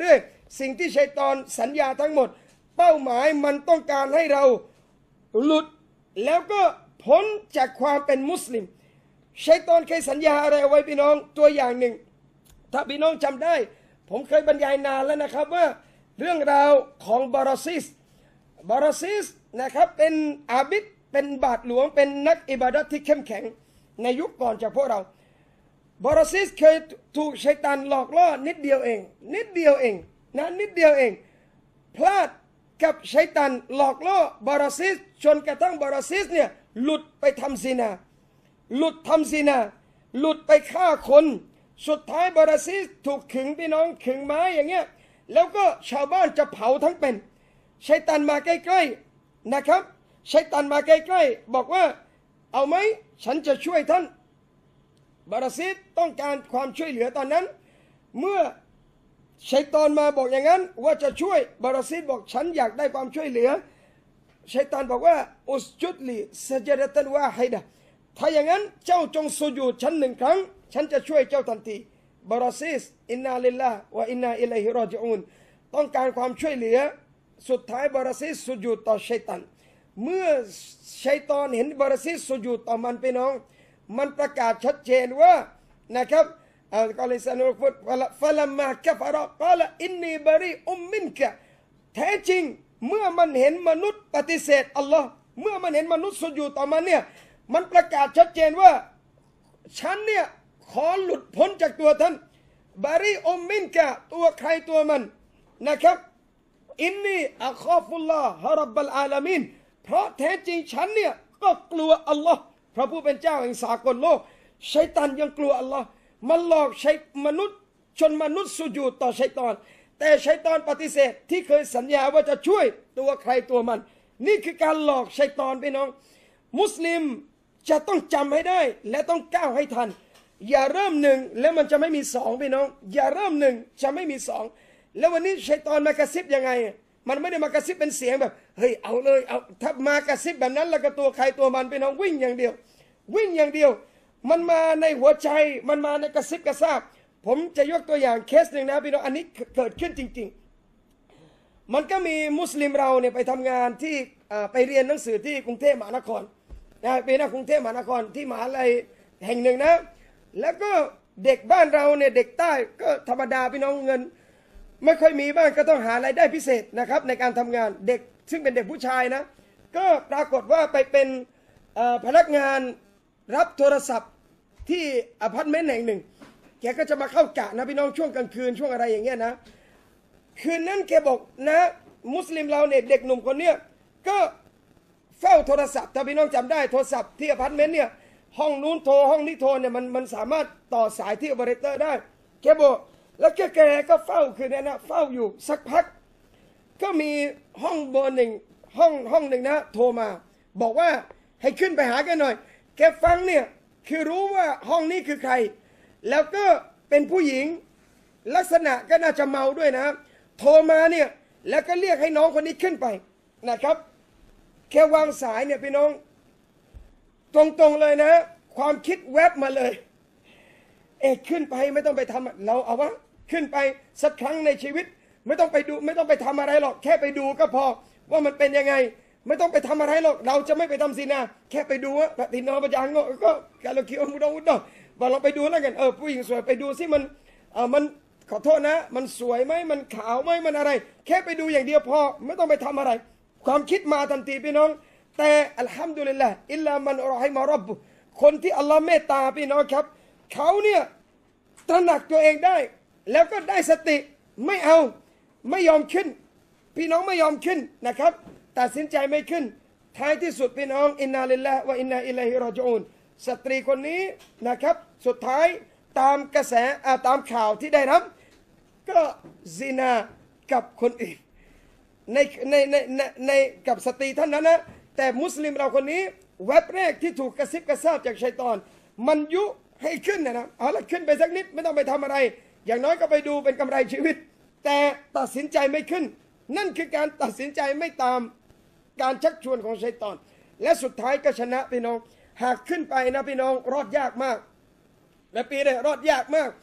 Speaker 1: สิ่งที่ชัยฏอนสัญญาทั้งหมดเป้าหมายมันต้องการให้เราหลุดแล้วก็พ้นจากความเป็นมุสลิมชัยฏอนเคยสัญญาอะไรไว้พี่น้องตัวอย่างหนึ่งถ้าพี่น้องจำได้ผมเคยบรรยายนานแล้วนะครับว่าเรื่องราวของบารอซิสบารอซิสนะครับเป็นอาบิดเป็นบาทหลวงเป็นนักอิบาดะห์ที่เข้มแข็งในยุคก่อนจากพวกเราบารอซิสเคยถูกชัยฏอนหลอกล่อนิดเดียวเองนิดเดียวเองนะนิดเดียวเองพลาดกับชัยฏอนหลอกล่อบารอซิสจนกระทั่งบารอซิสเนี่ยหลุดไปทำซินาหลุดทำซินาหลุดไปฆ่าคนสุดท้ายบารอซิสถูกขึงพี่น้องขึงไม้อย่างเงี้ยแล้วก็ชาวบ้านจะเผาทั้งเป็นชัยฏอนมาใกล้ๆนะครับชัยฏอนมาใกล้ๆบอกว่าเอาไหมฉันจะช่วยท่านบารอซิสต้องการความช่วยเหลือตอนนั้นเมื่อชัยฏอนมาบอกอย่างนั้นว่าจะช่วยบารอซิสบอกฉันอยากได้ความช่วยเหลือชัยฏอนบอกว่าอุสจุดลีซะญะดะตันวาฮิดะห์ถ้าอย่างนั้นเจ้าจงสุญูดฉันหนึ่งครั้งฉันจะช่วยเจ้าทันทีบารอซิสอินนาลิลลาห์วะอินนาอิลัยฮิรอญิอูนต้องการความช่วยเหลือสุดท้ายบารอซิสสุญูดต่อชัยฏอนเมื่อชัยฏอนเห็นบารอซิสสุญูดต่อมันพี่น้องมันประกาศชัดเจนว่านะครับอัลกอลิซานุลฟุตฟะลัมมากัฟรอกาลอินนีบารีอุมมินกะแท้จริงเมื่อมันเห็นมนุษย์ปฏิเสธอัลลอฮ์เมื่อมันเห็นมนุษย์สุญูดต่อมันเนี่ยมันประกาศชัดเจนว่าฉันเนี่ยขอหลุดพ้นจากตัวท่านบารีอุมมินกะตัวใครตัวมันนะครับอินนีอัคอฟุลลาฮะร็อบบัลอาลามีนเพราะแท้จริงฉันเนี่ยก็กลัวอัลลอฮ์พระผู้เป็นเจ้าแห่งสากลโลกชัยฏอนยังกลัวอัลลอฮ์มันหลอกชัยมนุษย์จนมนุษย์สุญูดต่อชัยฏอนแต่ชัยฏอนปฏิเสธที่เคยสัญญาว่าจะช่วยตัวใครตัวมันนี่คือการหลอกชัยฏอนพี่น้องมุสลิมจะต้องจำให้ได้และต้องก้าวให้ทันอย่าเริ่มหนึ่งแล้วมันจะไม่มีสองพี่น้องอย่าเริ่มหนึ่งจะไม่มีสองแล้ววันนี้ชัยฏอนมากระซิบยังไงมันไม่ได้มากระซิบเป็นเสียงแบบเฮ้ยเอาเลยเอาถ้ามากระซิบแบบนั้นแล้วก็ตัวใครตัวมันพี่น้องวิ่งอย่างเดียววิ่งอย่างเดียวมันมาในหัวใจมันมาในกระซิบกระซาบผมจะยกตัวอย่างเคสหนึ่งนะพี่น้องอันนี้เกิดขึ้นจริงๆมันก็มีมุสลิมเราเนี่ยไปทำงานที่ไปเรียนหนังสือที่กรุงเทพมหานครนะไปนะกรุงเทพมหานครที่มหาลัยแห่งหนึ่งนะแล้วก็เด็กบ้านเราเนี่ยเด็กใต้ก็ธรรมดาพี่น้องเงินไม่ค่อยมีบ้างก็ต้องหารายได้พิเศษนะครับในการทำงานเด็กซึ่งเป็นเด็กผู้ชายนะก็ปรากฏว่าไปเป็นพนักงานรับโทรศัพท์ที่อพาร์ตเมนต์แห่งหนึ่งแกก็จะมาเข้ากะนะพี่น้องช่วงกลางคืนช่วงอะไรอย่างเงี้ยนะคืนนั้นแกบอกนะมุสลิมเราเนี่ยเด็กหนุ่มคนเนี้ยก็เฝ้าโทรศัพท์ถ้าพี่น้องจำได้โทรศัพท์ที่อพาร์ตเมนต์เนี่ยห้องนู้นโทรห้องนี้โทรเนี่ยมันมันสามารถต่อสายที่โอเปอเรเตอร์ได้แกบอกแล้วแกแกก็เฝ้าคืนนั้นนะเฝ้าอยู่สักพักก็มีห้องเบอร์หนึ่งห้องห้องหนึ่งนะโทรมาบอกว่าให้ขึ้นไปหากันหน่อยแกฟังเนี่ยคือรู้ว่าห้องนี้คือใครแล้วก็เป็นผู้หญิงลักษณะก็น่าจะเมาด้วยนะโทรมาเนี่ยแล้วก็เรียกให้น้องคนนี้ขึ้นไปนะครับแค่วางสายเนี่ยพี่น้องตรงๆเลยนะความคิดแวบมาเลยเอ๊ะขึ้นไปไม่ต้องไปทำเราเอาวะขึ้นไปสักครั้งในชีวิตไม่ต้องไปดูไม่ต้องไปทำอะไรหรอกแค่ไปดูก็พอว่ามันเป็นยังไงไม่ต้องไปทำอะไรหรอกเราจะไม่ไปทำซินาแค่ไปดูว่าปฏิโนปจางก็การเราคิดว่ามุดมุดดว่าเราไปดูแล้วกันเออผู้หญิงสวยไปดูซิมันเออมันขอโทษนะมันสวยไหมมันขาวไหมมันอะไรแค่ไปดูอย่างเดียวพอไม่ต้องไปทำอะไรความคิดมาทันทีพี่น้องแต่อัลฮัมดุลิลละอิลลามันรอฮิมารับบุคนที่อัลลอฮ์เมตตาพี่น้องครับเขาเนี่ยตระหนักตัวเองได้แล้วก็ได้สติไม่เอาไม่ยอมขึ้นพี่น้องไม่ยอมขึ้นนะครับตัดสินใจไม่ขึ้นท้ายที่สุดพี่น้องอินนาลิลลาห์วะอินนาอิลัยฮิรอญิอูนสตรีคนนี้นะครับสุดท้ายตามกระแสตามข่าวที่ได้รับก็ซินากับคนอื่นในในในในในกับสตรีท่านนั้นนะแต่มุสลิมเราคนนี้เว็บแรกที่ถูกกระซิบกระซาบจากชัยฏอนมันยุให้ขึ้นนะนะเอาละขึ้นไปสักนิดไม่ต้องไปทำอะไรอย่างน้อยก็ไปดูเป็นกำไรชีวิตแต่ตัดสินใจไม่ขึ้นนั่นคือการตัดสินใจไม่ตามการชักชวนของชัยฏอนและสุดท้ายก็ชนะพี่น้องหากขึ้นไปนะพี่น้องรอดยากมากและปีนี้รอดยากมาก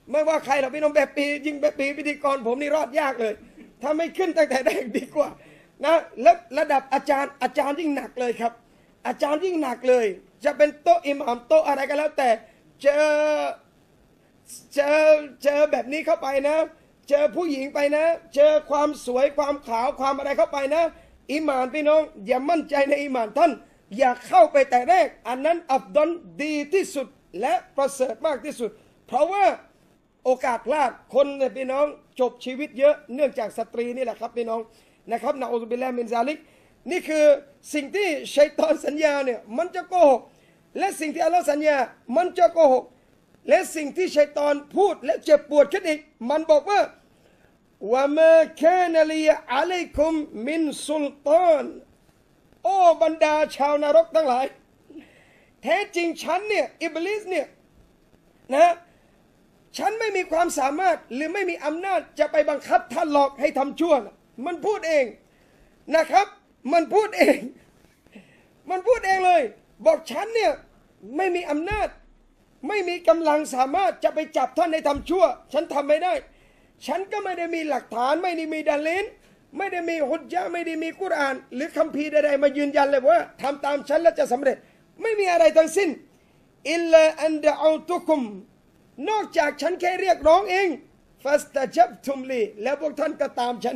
Speaker 1: ไม่ว่าใครหรอกพี่น้องแบบปียิงแบบปีพิธีกรผมนี่รอดยากเลยถ้าไม่ขึ้นตั้งแต่แรกดีกว่านะแล้วระดับอาจารย์อาจารย์ยิ่งหนักเลยครับอาจารย์ยิ่งหนักเลยจะเป็นโต๊ะอิหม่ามโต๊ะอะไรก็แล้วแต่เจอเจอเจอแบบนี้เข้าไปนะเจอผู้หญิงไปนะเจอความสวยความขาวความอะไรเข้าไปนะอิหม่านพี่น้องอย่ามั่นใจในอิหม่านท่านอย่าเข้าไปแต่แรกอันนั้นอับดลดีที่สุดและประเสริฐมากที่สุดเพราะว่าโอกาสพลาดคนเนี่ยพี่น้องจบชีวิตเยอะเนื่องจากสตรีนี่แหละครับพี่น้องนะครับนะอูซุบิลลาฮิมินซาลิกนี่คือสิ่งที่ชัยฏอนสัญญาเนี่ยมันจะโกหกและสิ่งที่อัลลอฮ์สัญญามันจะโกหกและสิ่งที่ชัยฏอนพูดและเจ็บปวดขึ้นอีกมันบอกว่าวะมาคานะลีอะลัยกุมมินซุลตานโอ้บรรดาชาวนรกทั้งหลายแท้จริงฉันเนี่ยอิบลิสเนี่ยนะฉันไม่มีความสามารถหรือไม่มีอำนาจจะไปบังคับท่านหลอกให้ทำชั่วมันพูดเองนะครับมันพูดเองมันพูดเองเลยบอกฉันเนี่ยไม่มีอำนาจไม่มีกำลังสามารถจะไปจับท่านให้ทำชั่วฉันทำไม่ได้ฉันก็ไม่ได้มีหลักฐานไม่ได้มีดาลิลไม่ได้มีฮุจญะห์ไม่ได้มีกุรอานหรือคัมภีร์ใดๆมายืนยันเลยว่าทำตามฉันแล้วจะสำเร็จไม่มีอะไรทั้งสิ้นอิลลาอันดะอูตุกุมนอกจากฉันแค่เรียกร้องเองฟัสตะจับทุมลีแล้วพวกท่านก็ตามฉัน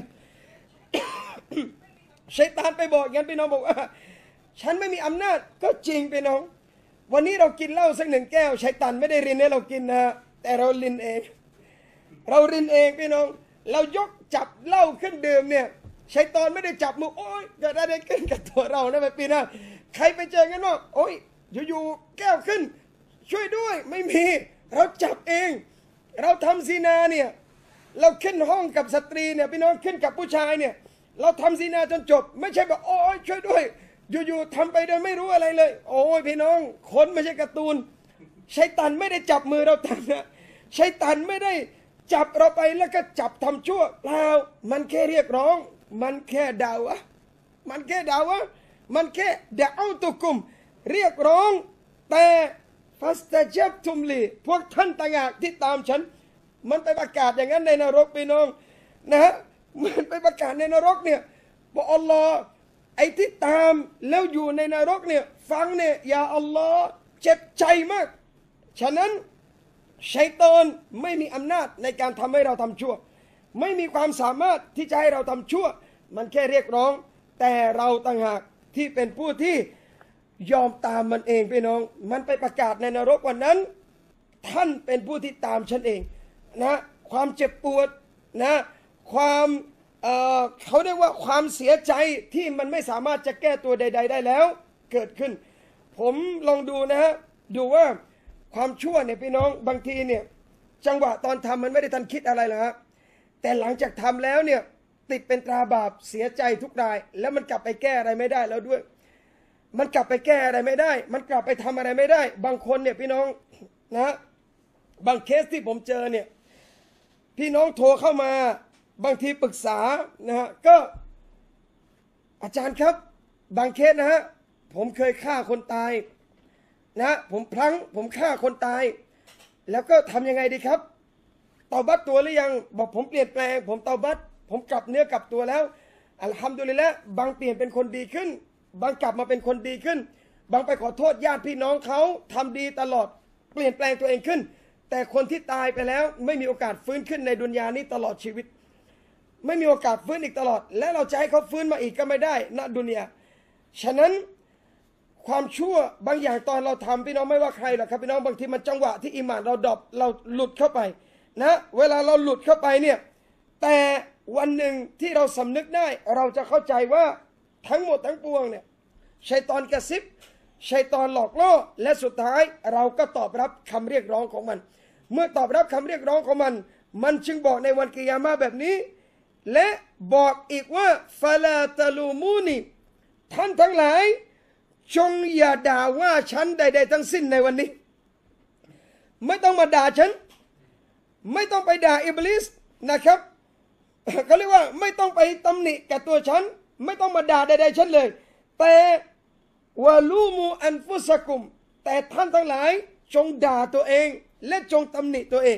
Speaker 1: ชัยฏอนไปบอกงั้นพี่น้องบอกว่าฉันไม่มีอำนาจก็จริงพี่น้องวันนี้เรากินเหล้าสักหนึ่งแก้วชัยฏอนไม่ได้รินให้เรากินนะแต่เรารินเองเรารินเองพี่น้องเรายกจับเหล้าขึ้นดื่มเนี่ยชัยฏอนไม่ได้จับมือโอ๊ยจะได้ได้ขึ้นกับตัวเรานะพี่นะใครไปเจอกันว่าโอ๊ยอยู่ๆแก้วขึ้นช่วยด้วยไม่มีเราจับเองเราทำซีนาเนี่ยเราขึ้นห้องกับสตรีเนี่ยพี่น้องขึ้นกับผู้ชายเนี่ยเราทำซีนาจนจบไม่ใช่แบบโอ้ยช่วยด้วยอยู่ๆทำไปโดยไม่รู้อะไรเลยโอ้ยพี่น้องคนไม่ใช่การ์ตูนชัยฏอนไม่ได้จับมือเราทำนะชัยฏอนไม่ได้จับเราไปแล้วก็จับทำชั่วเปล่ามันแค่เรียกร้องมันแค่ด่าวะมันแค่ด่าวะมันแค่ด่าเอาตุกุมเรียกร้องแต่ฟัสตะจับทุมลีพวกท่านต่างหากที่ตามฉันมันไปประกาศอย่างนั้นในนรกพี่น้องนะฮะมันไปประกาศในนรกเนี่ยบอกอัลลอฮ์ไอ้ที่ตามแล้วอยู่ในนรกเนี่ยฟังเนี่ยยาอัลลอฮ์เจ็บใจมากฉะนั้นชัยฏอนไม่มีอำนาจในการทำให้เราทำชั่วไม่มีความสามารถที่จะให้เราทำชั่วมันแค่เรียกร้องแต่เราต่างหากที่เป็นผู้ที่ยอมตามมันเองพี่น้องมันไปประกาศในนรกวันนั้นท่านเป็นผู้ที่ตามฉันเองนะความเจ็บปวดนะความเอ่อเขาเรียกว่าความเสียใจที่มันไม่สามารถจะแก้ตัวใดๆได้แล้วเกิดขึ้นผมลองดูนะฮะดูว่าความชั่วเนี่ยพี่น้องบางทีเนี่ยจังหวะตอนทำมันไม่ได้ทันคิดอะไรหรอกครับแต่หลังจากทำแล้วเนี่ยติดเป็นตราบาปเสียใจทุกรายแล้วมันกลับไปแก้อะไรไม่ได้แล้วด้วยมันกลับไปแก้อะไรไม่ได้มันกลับไปทำอะไรไม่ได้บางคนเนี่ยพี่น้องนะบางเคสที่ผมเจอเนี่ยพี่น้องโทรเข้ามาบางทีปรึกษานะฮะก็อาจารย์ครับบางเคสนะฮะผมเคยฆ่าคนตายนะผมพลั้งผมฆ่าคนตายแล้วก็ทำยังไงดีครับเตาบัตตัวหรือยังบอกผมเปลี่ยนแปลงผมเตาบัตผมกลับเนื้อกลับตัวแล้วอัลฮัมดุลิลละห์บางเปลี่ยนเป็นคนดีขึ้นบางกลับมาเป็นคนดีขึ้นบางไปขอโทษญาติพี่น้องเขาทำดีตลอดเปลี่ยนแปลงตัวเองขึ้นแต่คนที่ตายไปแล้วไม่มีโอกาสฟื้นขึ้นในดุนยานี้ตลอดชีวิตไม่มีโอกาสฟื้นอีกตลอดและเราจะให้เขาฟื้นมาอีกก็ไม่ได้ณดุนยาฉะนั้นความชั่วบางอย่างตอนเราทำพี่น้องไม่ว่าใครหรอกครับพี่น้องบางทีมันจังหวะที่อิหม่านเราดรอปเราหลุดเข้าไปนะเวลาเราหลุดเข้าไปเนี่ยแต่วันหนึ่งที่เราสำนึกได้เราจะเข้าใจว่าทั้งหมดทั้งปวงเนี่ยชัยฏอนกระซิบชัยฏอนหลอกล่อและสุดท้ายเราก็ตอบรับคำเรียกร้องของมันเมื่อตอบรับคำเรียกร้องของมันมันจึงบอกในวันกิยามะห์แบบนี้และบอกอีกว่าฟาลาตะลูมูนีท่านทั้งหลายจงอย่าด่าว่าฉันใดๆทั้งสิ้นในวันนี้ไม่ต้องมาด่าฉันไม่ต้องไปด่าอิบลิสนะครับเขาเรียกว่าไม่ต้องไปตำหนิแก่ตัวฉันไม่ต้องมาด่าใดๆฉันเลยแต่วะลูมูอันฟุสกุมแต่ท่านทั้งหลายจงด่าตัวเองและจงตำหนิตัวเอง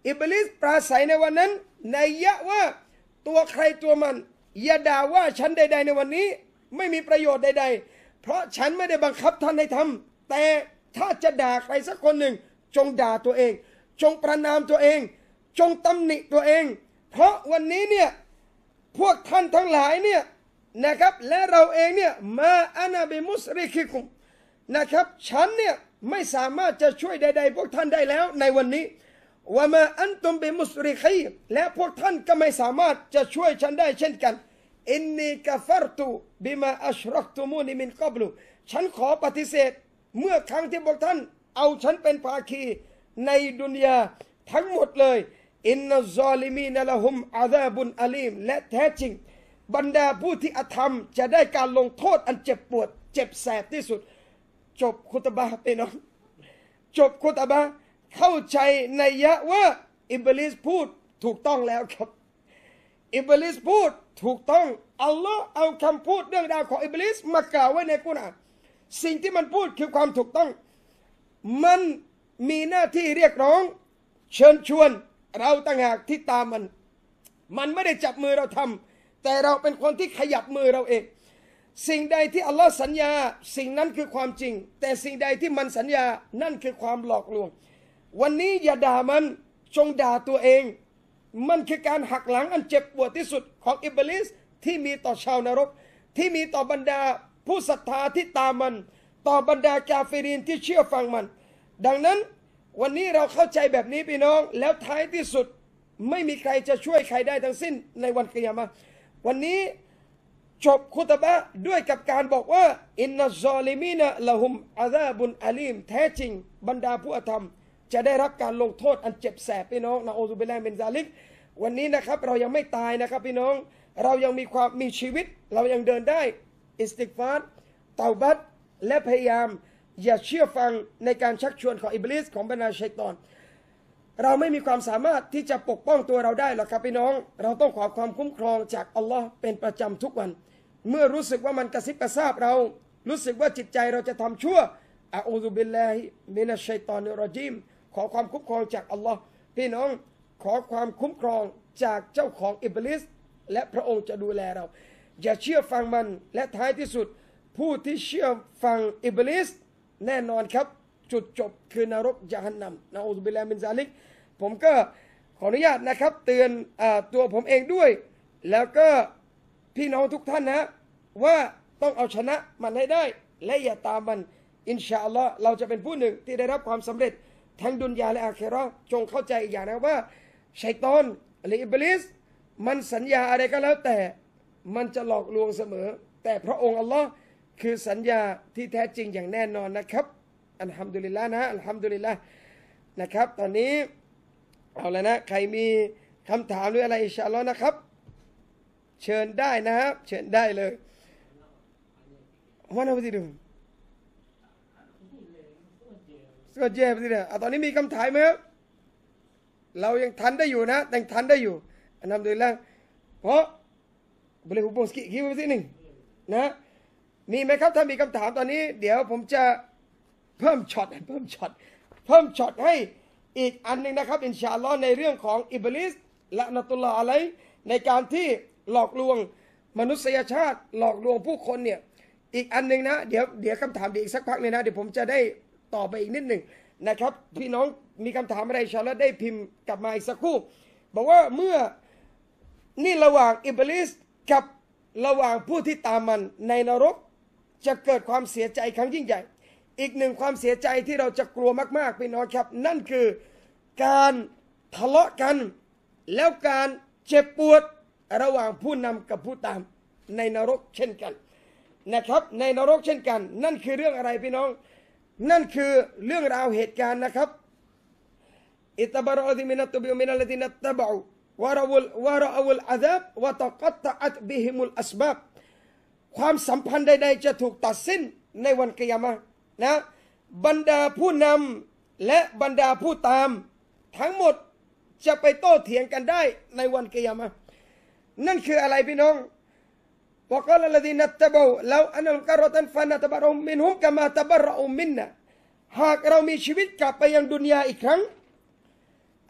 Speaker 1: อิบลิสปราศัยในวันนั้นนัยยะว่าตัวใครตัวมันอย่าด่าว่าฉันใดๆในวันนี้ไม่มีประโยชน์ใดๆเพราะฉันไม่ได้บังคับท่านให้ทำแต่ถ้าจะด่าใครสักคนหนึ่งจงด่าตัวเองจงประณามตัวเองจงตำหนิตัวเองเพราะวันนี้เนี่ยพวกท่านทั้งหลายเนี่ยนะครับและเราเองเนี่ยมาอานาบิมุสริคิคุมนะครับฉันเนี่ยไม่สามารถจะช่วยใดๆพวกท่านได้แล้วในวันนี้ว่ามาอันตุมบิมุสริคีและพวกท่านก็ไม่สามารถจะช่วยฉันได้เช่นกันอินนีกะฟัรตุบิมาอัชรักตุมูนีมินกับลุฉันขอปฏิเสธเมื่อครั้งที่พวกท่านเอาฉันเป็นภาคีในดุนยาทั้งหมดเลยอินนัซซอลิมีนละฮุมอาซาบุนอาลีมและแท้จริงบรรดาผู้ที่อธรรมจะได้การลงโทษอันเจ็บปวดเจ็บแสบที่สุดจบคุตบะห์ไปน้องจบคุตบะห์เข้าใจในยะว่าอิบลิสพูดถูกต้องแล้วครับอิบลิสพูดถูกต้องอัลลอฮ์เอาคำพูดเรื่องราวของอิบลิสมากล่าวไว้ในกุรอานสิ่งที่มันพูดคือความถูกต้องมันมีหน้าที่เรียกร้องเชิญชวนเราต่างหากที่ตามมันมันไม่ได้จับมือเราทำแต่เราเป็นคนที่ขยับมือเราเองสิ่งใดที่อัลลอฮ์สัญญาสิ่งนั้นคือความจริงแต่สิ่งใดที่มันสัญญานั่นคือความหลอกลวงวันนี้อย่าด่ามันจงด่าตัวเองมันคือการหักหลังอันเจ็บปวดที่สุดของอิบลิสที่มีต่อชาวนรกที่มีต่อบรรดาผู้ศรัทธาที่ตามมันต่อบรรดากาเฟรีนที่เชื่อฟังมันดังนั้นวันนี้เราเข้าใจแบบนี้พี่น้องแล้วท้ายที่สุดไม่มีใครจะช่วยใครได้ทั้งสิ้นในวันกิยามะห์วันนี้จบคุตบะห์ด้วยกับการบอกว่าอินนัซซอลิมีนะละฮุมอาซาบุนอาลีมแท้จริงบรรดาผู้อธรรมจะได้รับการลงโทษอันเจ็บแสบพี่น้องนะอูซุบิลลาฮิมินซาลิกวันนี้นะครับเรายังไม่ตายนะครับพี่น้องเรายังมีความมีชีวิตเรายังเดินได้อิสติกฟาร์เตาบัตและพยายามอย่าเชื่อฟังในการชักชวนของอิบลิสของบรรดาชัยฏอนเราไม่มีความสามารถที่จะปกป้องตัวเราได้หรอกครับพี่น้องเราต้องขอความคุ้มครองจากอัลลอฮ์เป็นประจำทุกวันเมื่อรู้สึกว่ามันกระซิบกระซาบเรารู้สึกว่าจิตใจเราจะทำชั่วอะอูซุบิลลาฮิมินัชชัยฏอนิรรจีมขอความคุ้มครองจากอัลลอฮ์พี่น้องขอความคุ้มครองจากเจ้าของอิบลิสและพระองค์จะดูแลเราอย่าเชื่อฟังมันและท้ายที่สุดผู้ที่เชื่อฟังอิบลิสแน่นอนครับจุดจบคือนรกยะฮันนัมนะอูซุบิลลาฮิมินซาลิกผมก็ขออนุญาตนะครับเตือนอ่าตัวผมเองด้วยแล้วก็พี่น้องทุกท่านนะว่าต้องเอาชนะมันให้ได้และอย่าตามมันอินชาอัลลอฮ์เราจะเป็นผู้หนึ่งที่ได้รับความสำเร็จทั้งดุนยาและอาคิเราะห์จงเข้าใจอีกอย่างนะว่าชัยฏอนหรืออิบลิสมันสัญญาอะไรก็แล้วแต่มันจะหลอกลวงเสมอแต่พระองค์อัลลอฮ์คือสัญญาที่แท้จริงอย่างแน่นอนนะครับอัลฮัมดุลิลละนะอัลฮัมดุลิลละนะครับตอนนี้เอาแล้วนะใครมีคำถามหรืออะไรอินชาอัลลอฮ์นะครับเชิญได้นะครับเชิญได้เลยวันอะไรดูก็เจ็บสิเนี่ยตอนนี้มีคำถามไหมครับเรายังทันได้อยู่นะแต่ทันได้อยู่อัลฮัมดุลิลละเพราะ boleh hubung sikit kira mesti niนะมีไหมครับถ้ามีคำถามตอนนี้เดี๋ยวผมจะเพิ่มช็อตเพิ่มช็อตเพิ่มช็อตให้อีกอันหนึ่งนะครับอินชาอัลลอฮ์ในเรื่องของอิบลิสละนะตุลลอฮ์อะลัยห์ในการที่หลอกลวงมนุษยชาติหลอกลวงผู้คนเนี่ยอีกอันหนึ่งนะเดี๋ยวเดี๋ยวคำถามเดี๋ยวอีกสักพักเนี่ยนะเดี๋ยวผมจะได้ต่อไปอีกนิดหนึ่งนะครับพี่น้องมีคำถามอะไรอินชาอัลลอฮ์ได้พิมพ์กลับมาอีกสักครู่บอกว่าเมื่อนี่ระหว่างอิบลิสกับระหว่างผู้ที่ตามมันในนรกจะเกิดความเสียใจครั้งยิ่งใหญ่อีกหนึ่งความเสียใจที่เราจะกลัวมากๆพี่น้องครับนั่นคือการทะเลาะกันแล้วการเจ็บปวดระหว่างผู้นำกับผู้ตามในนรกเช่นกันนะครับในนรกเช่นกันนั่นคือเรื่องอะไรพี่น้องนั่นคือเรื่องราวเหตุการณ์นะครับอิตบารอซิมินัตตุบิมินัลลตินัตตะบะอูวะราวลวะราวลอาซับวะตะกัตตะอัตบิฮิมุลอัสบับความสัมพันธ์ใดๆจะถูกตัดสิ้นในวันกิยามะห์นะบรรดาผู้นำและบรรดาผู้ตามทั้งหมดจะไปโต้เถียงกันได้ในวันกิยามะห์นั่นคืออะไรพี่น้องวะกาลลซีนัตตะบะอูลาวอันนัลกะรตันฟะนะตะบะรอมินฮุมกะมาตะบะรอมินนะหากเรามีชีวิตกลับไปยังดุนยาอีกครั้ง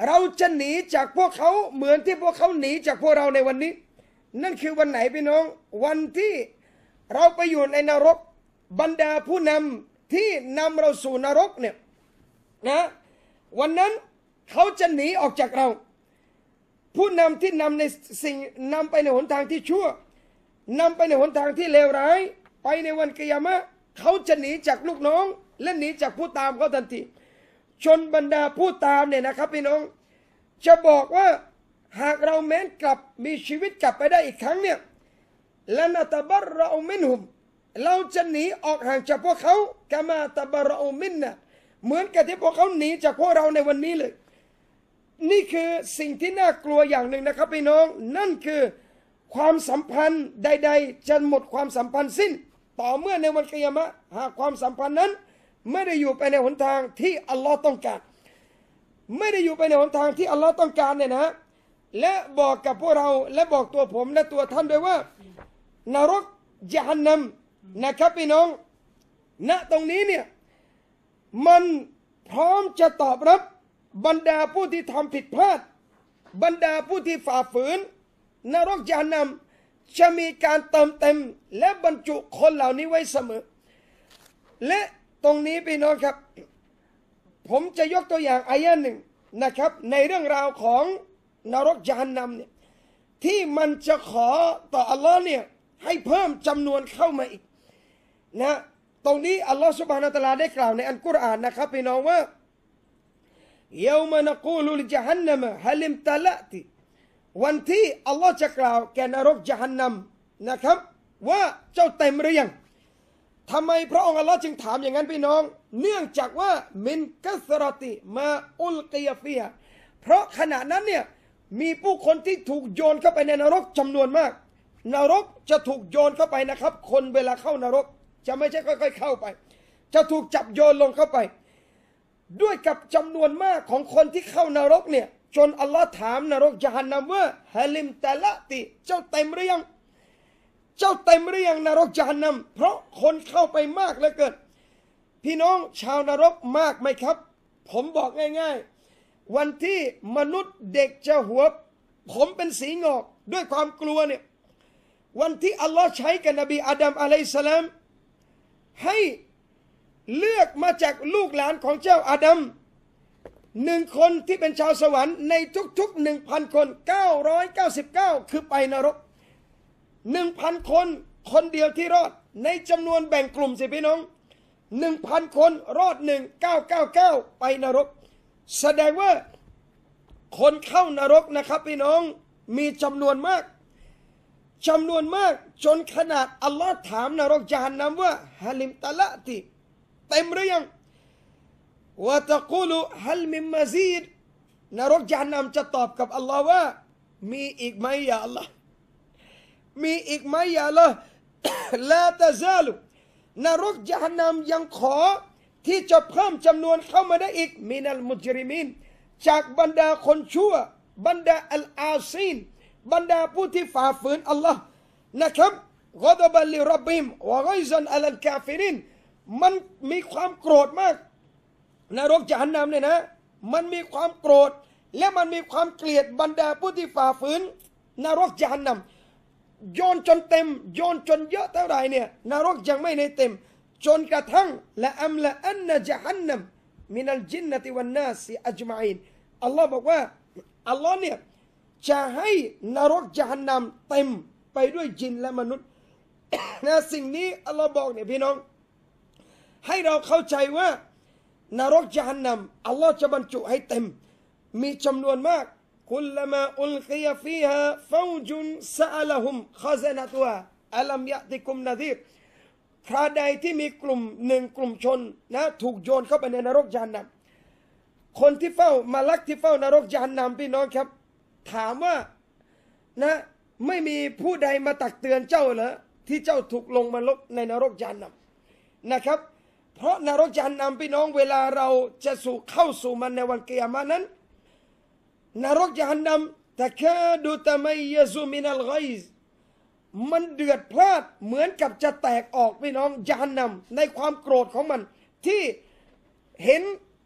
Speaker 1: เราจะหนีจากพวกเขาเหมือนที่พวกเขาหนีจากพวกเราในวันนี้นั่นคือวันไหนพี่น้องวันที่เราไปอยู่ในนรกบรรดาผู้นำที่นำเราสู่นรกเนี่ยนะวันนั้นเขาจะหนีออกจากเราผู้นำที่นำในสิ่งนำไปในหนทางที่ชั่วนำไปในหนทางที่เลวร้ายไปในวันกิยามะห์เขาจะหนีจากลูกน้องและหนีจากผู้ตามเขาทันทีจนบรรดาผู้ตามเนี่ยนะครับพี่น้องจะบอกว่าหากเราแม้นกลับมีชีวิตกลับไปได้อีกครั้งเนี่ยละนะตะบรเรามินหุมเราจะหนีออกห่างจากพวกเขากะมาตะบรเรามินนะเหมือนกับที่พวกเขาหนีจากพวกเราในวันนี้เลยนี่คือสิ่งที่น่ากลัวอย่างหนึ่งนะครับพี่น้องนั่นคือความสัมพันธ์ใดๆจะหมดความสัมพันธ์สิ้นต่อเมื่อในวันกิยามะห์หากความสัมพันธ์นั้นไม่ได้อยู่ไปในหนทางที่อัลลอฮ์ต้องการไม่ได้อยู่ไปในหนทางที่อัลลอฮ์ต้องการเนี่ยนะและบอกกับพวกเราและบอกตัวผมและตัวท่านด้วยว่านรกยะฮันนัมนะครับพี่น้องณตรงนี้เนี่ยมันพร้อมจะตอบรับบรรดาผู้ที่ทำผิดพลาดบรรดาผู้ที่ฝ่าฝืนนรกยะฮันนัมจะมีการเติมเต็มและบรรจุคนเหล่านี้ไว้เสมอและตรงนี้พี่น้องครับผมจะยกตัวอย่างอายะหนึ่งนะครับในเรื่องราวของนรกยะฮันนัมเนี่ยที่มันจะขอต่ออัลลอฮ์เนี่ยให้เพิ่มจำนวนเข้ามาอีกนะตรงนี้อัลลอฮ์ซุบฮานะฮูวะตะอาลาได้กล่าวในอัลกุรอานนะครับพี่น้องว่าเยามานะกูลุลิจฮันนัมฮัลิมตะละติวันที่อัลลอฮ์จะกล่าวแก่นรกยะฮันนัมนะครับว่าเจ้าเต็มหรือยังทำไมพระองค์อัลลอฮ์จึงถามอย่างนั้นพี่น้องเนื่องจากว่ามินกัสรติมาอุลกิยาฟีฮะเพราะขณะนั้นเนี่ยมีผู้คนที่ถูกโยนเข้าไปในนรกจำนวนมากนรกจะถูกโยนเข้าไปนะครับคนเวลาเข้านรกจะไม่ใช่ค่อยๆเข้าไปจะถูกจับโยนลงเข้าไปด้วยกับจำนวนมากของคนที่เข้านรกเนี่ยจนอัลลอฮ์ถามนรกยะฮันนัมว่าฮะลิมตะละติเจ้าเต็มหรือยังเจ้าเต็มหรือยังนรกยะฮันนัมเพราะคนเข้าไปมากเหลือเกินพี่น้องชาวนรกมากไหมครับผมบอกง่ายๆวันที่มนุษย์เด็กจะหัวผมเป็นสีงอกด้วยความกลัวเนี่ยวันที่อัลลอฮ์ใช้กับนบีอาดัมอะลัยฮิสสลามให้เลือกมาจากลูกหลานของเจ้าอาดัมหนึ่งคนที่เป็นชาวสวรรค์ในทุกๆหนึ่งพันคนเก้าร้อยเก้าสิบเก้าคือไปนรกหนึ่งพันคนคนเดียวที่รอดในจำนวนแบ่งกลุ่มสิพี่น้องหนึ่งพันคนรอดหนึ่งเก้าเก้าเก้าไปนรกแสดงว่าคนเข้านรกนะครับพี่น้องมีจำนวนมากจำนวนมากจนขนาดอัลลอฮ์ถามนรกยะฮันนัมว่าฮะลิมตะละติเต็มหรือยังวะตะกูลุฮัลมิมมาซีดนรกยะฮันนัมจะตอบกับอัลลอฮ์ว่ามีอีกไหมยาอัลลอฮ์มีอีกไหมยาอัลลอฮ์ ลาตะซาลุนรกยะฮันนัมยังขอที่จะเพิ่มจำนวนเข้ามาได้อีกมินัลมุจริมินจากบรรดาคนชั่วบรรดาอัลอาซีนบรรดาผู้ที่ฝ่าฝืนอัลลอฮ์นะครับกอฎบัลลิร็อบบิฮิมวะฆอยซันอะลัลกาฟิรินมันมีความโกรธมากนรกยะฮันนัมเนี่ยนะมันมีความโกรธและมันมีความเกลียดบรรดาผู้ที่ฝ่าฝืนนรกยะฮันนัมโยนจนเต็มโยนจนเยอะเท่าไหร่เนี่ยนรกยังไม่ในเต็มจนกระทั่งละอัมละอันนะยะฮันนัมมินัลจินนะติวันนาสอัจมาอินอัลลอฮ์บอกว่าอัลลอฮ์เนี่ยจะให้นรกยะฮันนัมเต็มไปด้วยจินและมนุษย์ นะสิ่งนี้อัลลอฮ์บอกเนี่ยพี่น้องให้เราเข้าใจว่านรกยะฮันนัมอัลลอฮ์จะบรรจุให้เต็มมีจำนวนมากคุลมาอุลกิยาฟีฮาฟาวจุนซะอะละฮุมคาซานะตุฮาอะลัมยะติกุมนะซีรคราใดที่มีกลุ่มหนึ่งกลุ่มชนนะถูกโยนเข้าไปในนรกยะฮันนัมคนที่เฝ้ามาลักที่เฝ้านรกยะฮันนัมพี่น้องครับถามว่านะไม่มีผู้ใดมาตักเตือนเจ้าเหรอที่เจ้าถูกลงมาลกในนรกยะฮันนัมนะครับเพราะนรกยะฮันนัมพี่น้องเวลาเราจะสู่เข้าสู่มันในวันกิยามะห์นั้นนรกยะฮันนัมตะคาดุตะมัยยะซุมินัลฆอยซมันเดือดพล่านเหมือนกับจะแตกออกพี่น้องยะฮันนัมในความโกรธของมันที่เห็น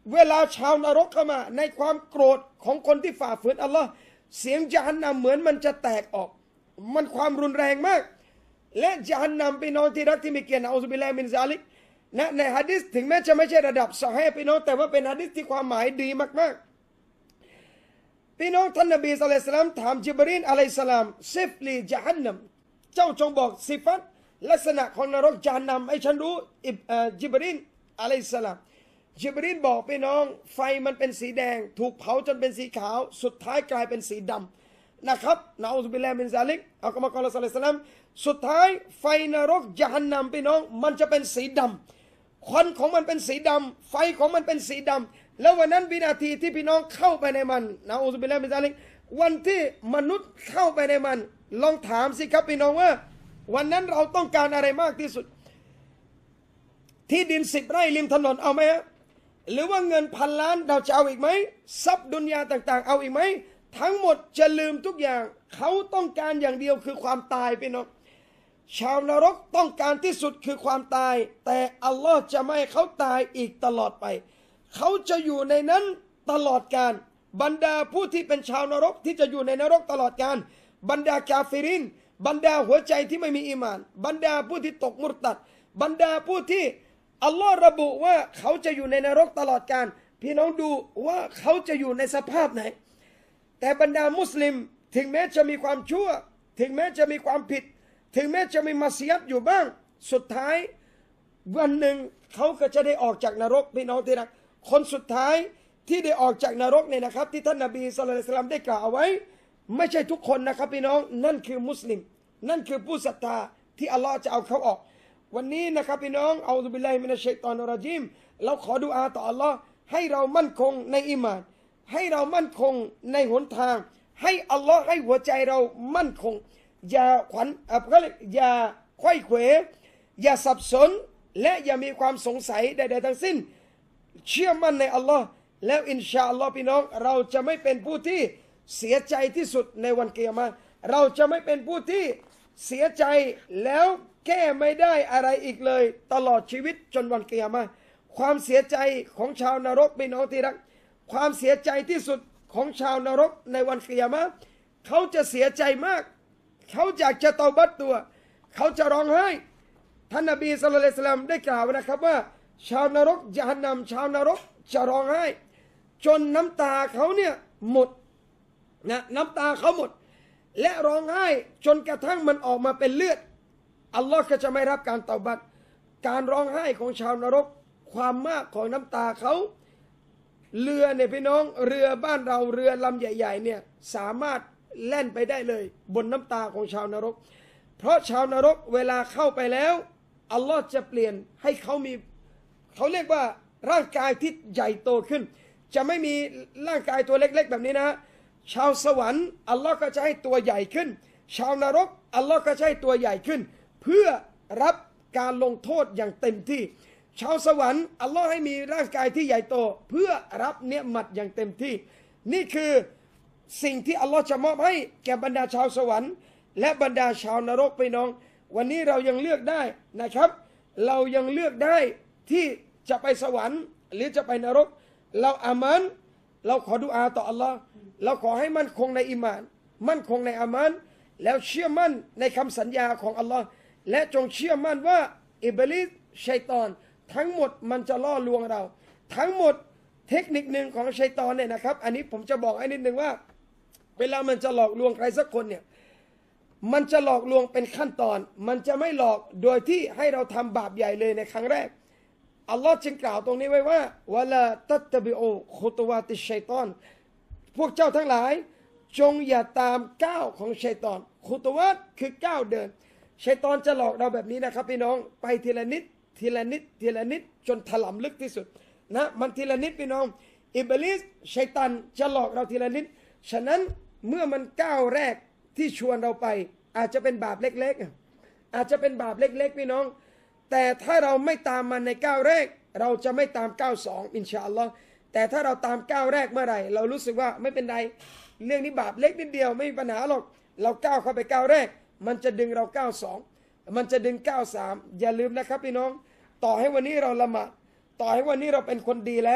Speaker 1: เวลาชาวนรกเข้ามาในความโกรธของคนที่ฝ่าฝืนอัลลอฮ์เสียงญะฮันนัมเหมือนมันจะแตกออกมันความรุนแรงมากและญะฮันนัมพี่น้องที่รักที่มีเกียรตินะอูซุบิลลาฮิมินซาลิกนะในหะดีษถึงแม้จะไม่ใช่ระดับซอฮีฮ์พี่น้องแต่ว่าเป็นหะดีษที่ความหมายดีมากๆพี่น้องท่านนบีศ็อลลัลลอฮุอะลัยฮิวะซัลลัมถามญิบรีลอะลัยฮิสสลามซิฟลีญะฮันนัมเจ้าจงบอกสิฟัตลักษณะของนรกญะฮันนัมให้ฉันรู้ญิบรีลอะลัยฮิสสลามญิบรีลบอกพี่น้องไฟมันเป็นสีแดงถูกเผาจนเป็นสีขาวสุดท้ายกลายเป็นสีดำนะครับนะอูซุบิลลาฮิมินซาลิกอัลกุรอานศ็อลลัลลอฮุอะลัยฮิวะซัลลัมสุดท้ายไฟนรกญะฮันนัมพี่น้องมันจะเป็นสีดำควันของมันเป็นสีดำไฟของมันเป็นสีดำแล้ววันนั้นวินาทีที่พี่น้องเข้าไปในมันนะอูซุบิลลาฮิมินซาลิกวันที่มนุษย์เข้าไปในมันลองถามสิครับพี่น้องว่าวันนั้นเราต้องการอะไรมากที่สุดที่ดินสิบไร่ริมถนนเอาไหมฮะหรือว่าเงินพันล้านเราจะเอาอีกไหมทรัพย์ดุนยาต่างๆเอาอีกไหมทั้งหมดจะลืมทุกอย่างเขาต้องการอย่างเดียวคือความตายพี่น้องชาวนรกต้องการที่สุดคือความตายแต่อัลลอฮ์จะไม่ให้เขาตายอีกตลอดไปเขาจะอยู่ในนั้นตลอดกาลบรรดาผู้ที่เป็นชาวนรกที่จะอยู่ในนรกตลอดกาลบรรดากาฟิรินบรรดาหัวใจที่ไม่มีอีหม่านบรรดาผู้ที่ตกมุรตัดบรรดาผู้ที่อัลลอฮ์ระบุว่าเขาจะอยู่ในนรกตลอดกาลพี่น้องดูว่าเขาจะอยู่ในสภาพไหนแต่บรรดามุสลิมถึงแม้จะมีความชั่วถึงแม้จะมีความผิดถึงแม้จะมีมัสยิดอยู่บ้างสุดท้ายวันหนึ่งเขาก็จะได้ออกจากนรกพี่น้องที่รักคนสุดท้ายที่ได้ออกจากนรกเนี่ยนะครับที่ท่านนบีศ็อลลัลลอฮุอะลัยฮิวะซัลลัมได้กล่าวเอาไว้ไม่ใช่ทุกคนนะครับพี่น้องนั่นคือมุสลิมนั่นคือผู้ศรัทธาที่อัลลอฮ์จะเอาเขาออกวันนี้นะครับพี่น้องเอาซุบิลลาฮิมินัชชัยฏอนรเราะญีมเราขอดุอาต่ออัลลอฮ์ให้เรามั่นคงในอีหม่านให้เรามั่นคงในหนทางให้อัลลอฮ์ให้หัวใจเรามั่นคงอย่าขวัญก็เลยอย่าไขว้เขวอย่าสับสนและอย่ามีความสงสัยใดๆทั้งสิ้นเชื่อมั่นในอัลลอฮ์แล้วอินชาอัลลอฮ์พี่น้องเราจะไม่เป็นผู้ที่เสียใจที่สุดในวันกิยามะห์เราจะไม่เป็นผู้ที่เสียใจแล้วแก้ไม่ได้อะไรอีกเลยตลอดชีวิตจนวันกิยามะห์ความเสียใจของชาวนรกพี่น้องที่รักความเสียใจที่สุดของชาวนรกในวันกิยามะห์เขาจะเสียใจมากเขาอยากจะเตาบัตตัวเขาจะร้องไห้ท่านนบีศ็อลลัลลอฮุอะลัยฮิวะซัลลัมได้กล่าวนะครับว่าชาวนรกญะฮันนัมชาวนรกจะร้องไห้จนน้ำตาเขาเนี่ยหมดนะน้ำตาเขาหมดและร้องไห้จนกระทั่งมันออกมาเป็นเลือดอัลลอฮ์ก็จะไม่รับการเตาบัตการร้องไห้ของชาวนรกความมากของน้ำตาเขาเรือเนี่ยพี่น้องเรือบ้านเราเรือลำใหญ่ๆเนี่ยสามารถแล่นไปได้เลยบนน้ำตาของชาวนรกเพราะชาวนรกเวลาเข้าไปแล้วอัลลอฮ์จะเปลี่ยนให้เขามีเขาเรียกว่าร่างกายที่ใหญ่โตขึ้นจะไม่มีร่างกายตัวเล็กๆแบบนี้นะชาวสวรรค์อัลลอฮ์ก็จะให้ตัวใหญ่ขึ้นชาวนรกอัลลอฮ์ก็จะให้ตัวใหญ่ขึ้นเพื่อรับการลงโทษอย่างเต็มที่ชาวสวรรค์อัลลอฮ์ให้มีร่างกายที่ใหญ่โตเพื่อรับเนืมัดอย่างเต็มที่นี่คือสิ่งที่อัลลอฮ์จะมอบให้แก่บรรดาชาวสวรรค์และบรรดาชาวนรกพี่น้องวันนี้เรายังเลือกได้นะครับเรายังเลือกได้ที่จะไปสวรรค์หรือจะไปนรกเราอามันเราขอดุอาต่ออัลลอฮ์เราขอให้มั่นคงในอีหม่านมั่นคงในอามันแล้วเชื่อมั่นในคำสัญญาของอัลลอฮ์และจงเชื่อมั่นว่าอิบลิสชัยฏอนทั้งหมดมันจะล่อลวงเราทั้งหมดเทคนิคหนึ่งของชัยฏอนเนี่ยนะครับอันนี้ผมจะบอกให้นิดนึงว่าเวลามันจะหลอกลวงใครสักคนเนี่ยมันจะหลอกลวงเป็นขั้นตอนมันจะไม่หลอกโดยที่ให้เราทำบาปใหญ่เลยในครั้งแรกอัลลอฮ์จึงกล่าวตรงนี้ไว้ว่าวะลาตัตตะบิอูคุตวาติชัยฏอนพวกเจ้าทั้งหลายจงอย่าตามก้าวของชัยฏอนคุตวาตคือก้าวเดินชัยฏอนจะหลอกเราแบบนี้นะครับพี่น้องไปทีละนิดทีละนิดทีละนิดจนถลำลึกที่สุดนะมันทีละนิดพี่น้องอิบลิสชัยฏอนจะหลอกเราทีละนิดฉะนั้นเมื่อมันก้าวแรกที่ชวนเราไปอาจจะเป็นบาปเล็กๆอาจจะเป็นบาปเล็กๆพี่น้องแต่ถ้าเราไม่ตามมันในก้าวแรกเราจะไม่ตามก้าวสองอินชาอัลลอฮ์แต่ถ้าเราตามก้าวแรกเมื่อไหร่เรารู้สึกว่าไม่เป็นไรเรื่องนี้บาปเล็กนิดเดียวไม่มีปัญหาหรอกเราก้าวเข้าไปก้าวแรกมันจะดึงเราก้าวสองมันจะดึงก้าวสามอย่าลืมนะครับพี่น้องต่อให้วันนี้เราละหมาดต่อให้วันนี้เราเป็นคนดีแล้ว